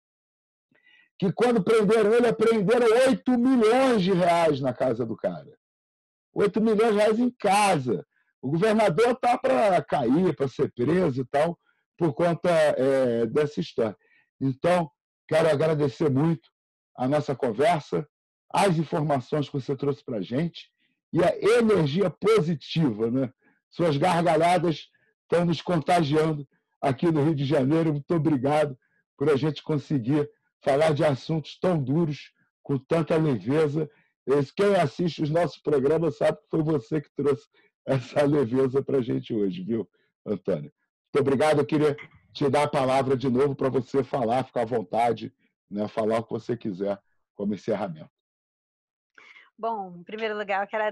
que quando prenderam ele, prenderam oito milhões de reais na casa do cara. oito milhões de reais em casa. O governador está para cair, para ser preso e tal, por conta é, dessa história. Então, quero agradecer muito a nossa conversa, as informações que você trouxe para a gente e a energia positiva, né? Suas gargalhadas estão nos contagiando aqui no Rio de Janeiro. Muito obrigado por a gente conseguir falar de assuntos tão duros com tanta leveza. Quem assiste os nossos programas sabe que foi você que trouxe essa leveza para a gente hoje, viu, Antônia? Muito obrigado. Eu queria te dar a palavra de novo para você falar, ficar à vontade, né, falar o que você quiser como encerramento. Bom, em primeiro lugar, eu quero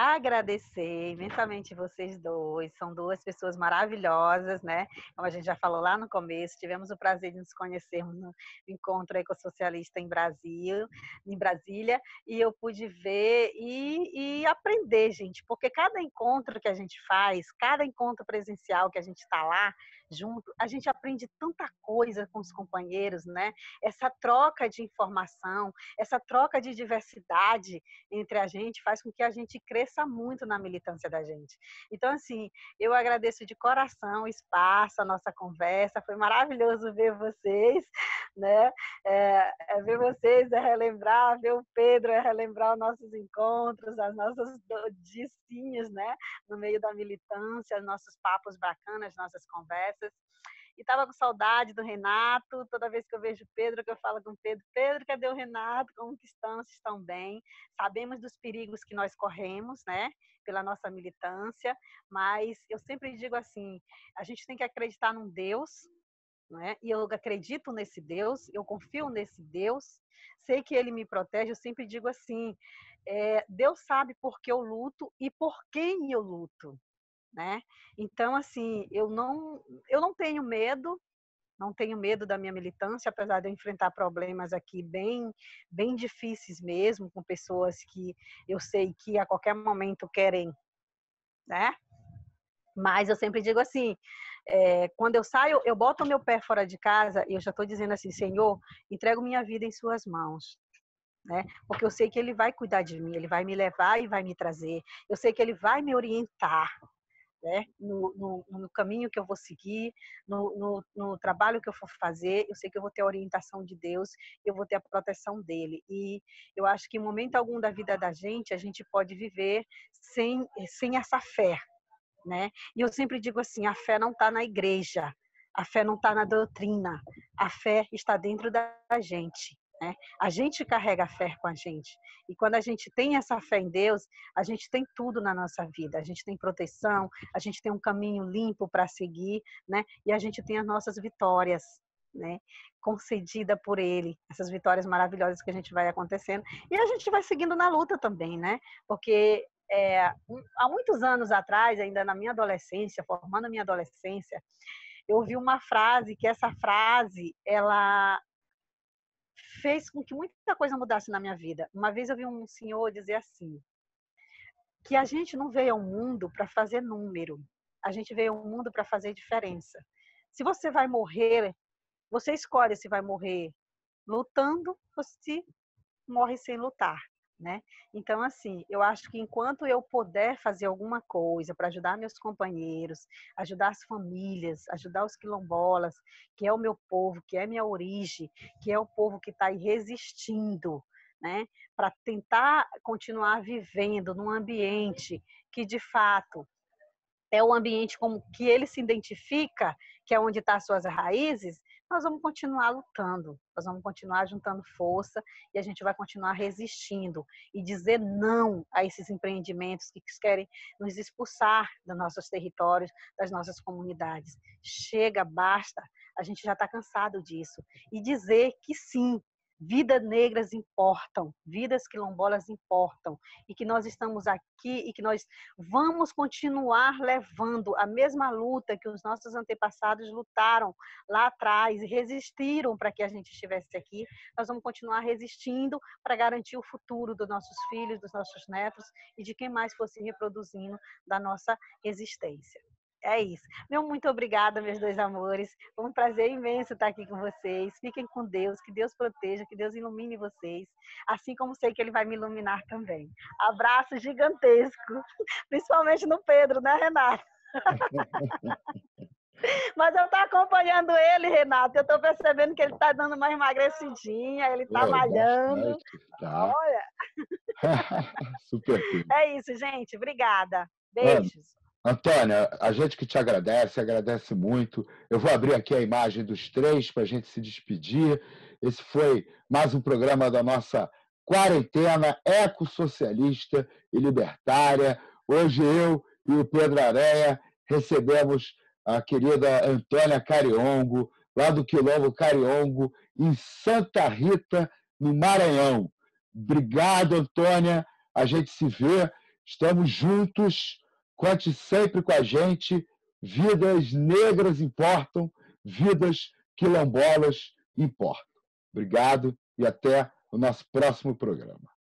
agradecer imensamente vocês dois. São duas pessoas maravilhosas, né? Como a gente já falou lá no começo, tivemos o prazer de nos conhecermos no Encontro Ecossocialista em Brasil, em Brasília, e eu pude ver e, e aprender, gente, porque cada encontro que a gente faz, cada encontro presencial que a gente está lá junto, a gente aprende tanta coisa com os companheiros, né? Essa troca de informação, essa troca de diversidade entre a gente faz com que a gente cresça muito na militância da gente. Então, assim, eu agradeço de coração o espaço, a nossa conversa, foi maravilhoso ver vocês, né? É, é ver vocês, é relembrar, ver o Pedro, é relembrar os nossos encontros, as nossas dicinhas, né? No meio da militância, nossos papos bacanas, nossas conversas. E estava com saudade do Renato, toda vez que eu vejo o Pedro, que eu falo com o Pedro, Pedro, cadê o Renato? Como que estão? Se estão bem? Sabemos dos perigos que nós corremos, né? Pela nossa militância, mas eu sempre digo assim, a gente tem que acreditar num Deus, né? E eu acredito nesse Deus, eu confio nesse Deus, sei que Ele me protege, eu sempre digo assim, é, Deus sabe por que eu luto e por quem eu luto. Né? Então, assim, eu não, eu não tenho medo, não tenho medo da minha militância, apesar de eu enfrentar problemas aqui bem, bem difíceis mesmo, com pessoas que eu sei que a qualquer momento querem, né? Mas eu sempre digo assim, é, quando eu saio, eu boto o meu pé fora de casa e eu já estou dizendo assim, Senhor, entrego minha vida em suas mãos. Né? Porque eu sei que Ele vai cuidar de mim, Ele vai me levar e vai me trazer, eu sei que Ele vai me orientar, né? No, no, no caminho que eu vou seguir, no, no, no trabalho que eu for fazer, eu sei que eu vou ter a orientação de Deus, eu vou ter a proteção dele. E eu acho que em momento algum da vida da gente, a gente pode viver sem, sem essa fé, né? E eu sempre digo assim, a fé não está na igreja, a fé não está na doutrina, a fé está dentro da gente. Né? A gente carrega a fé com a gente. E quando a gente tem essa fé em Deus, a gente tem tudo na nossa vida. A gente tem proteção, a gente tem um caminho limpo para seguir, né? E a gente tem as nossas vitórias, né? Concedida por Ele. Essas vitórias maravilhosas que a gente vai acontecendo. E a gente vai seguindo na luta também, né? Porque é, há muitos anos atrás, ainda na minha adolescência, formando a minha adolescência, eu ouvi uma frase, que essa frase, ela fez com que muita coisa mudasse na minha vida. Uma vez eu vi um senhor dizer assim, que a gente não veio ao mundo para fazer número, a gente veio ao mundo para fazer diferença. Se você vai morrer, você escolhe se vai morrer lutando ou se morre sem lutar. Né? Então, assim, eu acho que enquanto eu puder fazer alguma coisa para ajudar meus companheiros, ajudar as famílias, ajudar os quilombolas, que é o meu povo, que é minha origem, que é o povo que está aí resistindo, né? Para tentar continuar vivendo num ambiente que, de fato, é o ambiente como que ele se identifica, que é onde estão as suas raízes, nós vamos continuar lutando, nós vamos continuar juntando força e a gente vai continuar resistindo e dizer não a esses empreendimentos que querem nos expulsar dos nossos territórios, das nossas comunidades. Chega, basta, a gente já está cansado disso. E dizer que sim, vidas negras importam, vidas quilombolas importam, e que nós estamos aqui e que nós vamos continuar levando a mesma luta que os nossos antepassados lutaram lá atrás e resistiram para que a gente estivesse aqui. Nós vamos continuar resistindo para garantir o futuro dos nossos filhos, dos nossos netos e de quem mais fosse reproduzindo da nossa existência. É isso. Meu muito obrigada, meus dois amores. Foi um prazer imenso estar aqui com vocês. Fiquem com Deus, que Deus proteja, que Deus ilumine vocês, assim como sei que Ele vai me iluminar também. Abraço gigantesco, principalmente no Pedro, né, Renato? Mas eu estou acompanhando ele, Renato. Eu estou percebendo que ele está dando uma emagrecidinha, ele está malhando. Tá. Olha. Super. É isso, gente. Obrigada. Beijos. Antônia, a gente que te agradece, agradece muito. Eu vou abrir aqui a imagem dos três para a gente se despedir. Esse foi mais um programa da nossa quarentena ecossocialista e libertária. Hoje eu e o Pedro Areia recebemos a querida Antônia Cariongo, lá do Quilombo Cariongo, em Santa Rita, no Maranhão. Obrigado, Antônia. A gente se vê. Estamos juntos. Conte sempre com a gente. Vidas negras importam, vidas quilombolas importam. Obrigado e até o nosso próximo programa.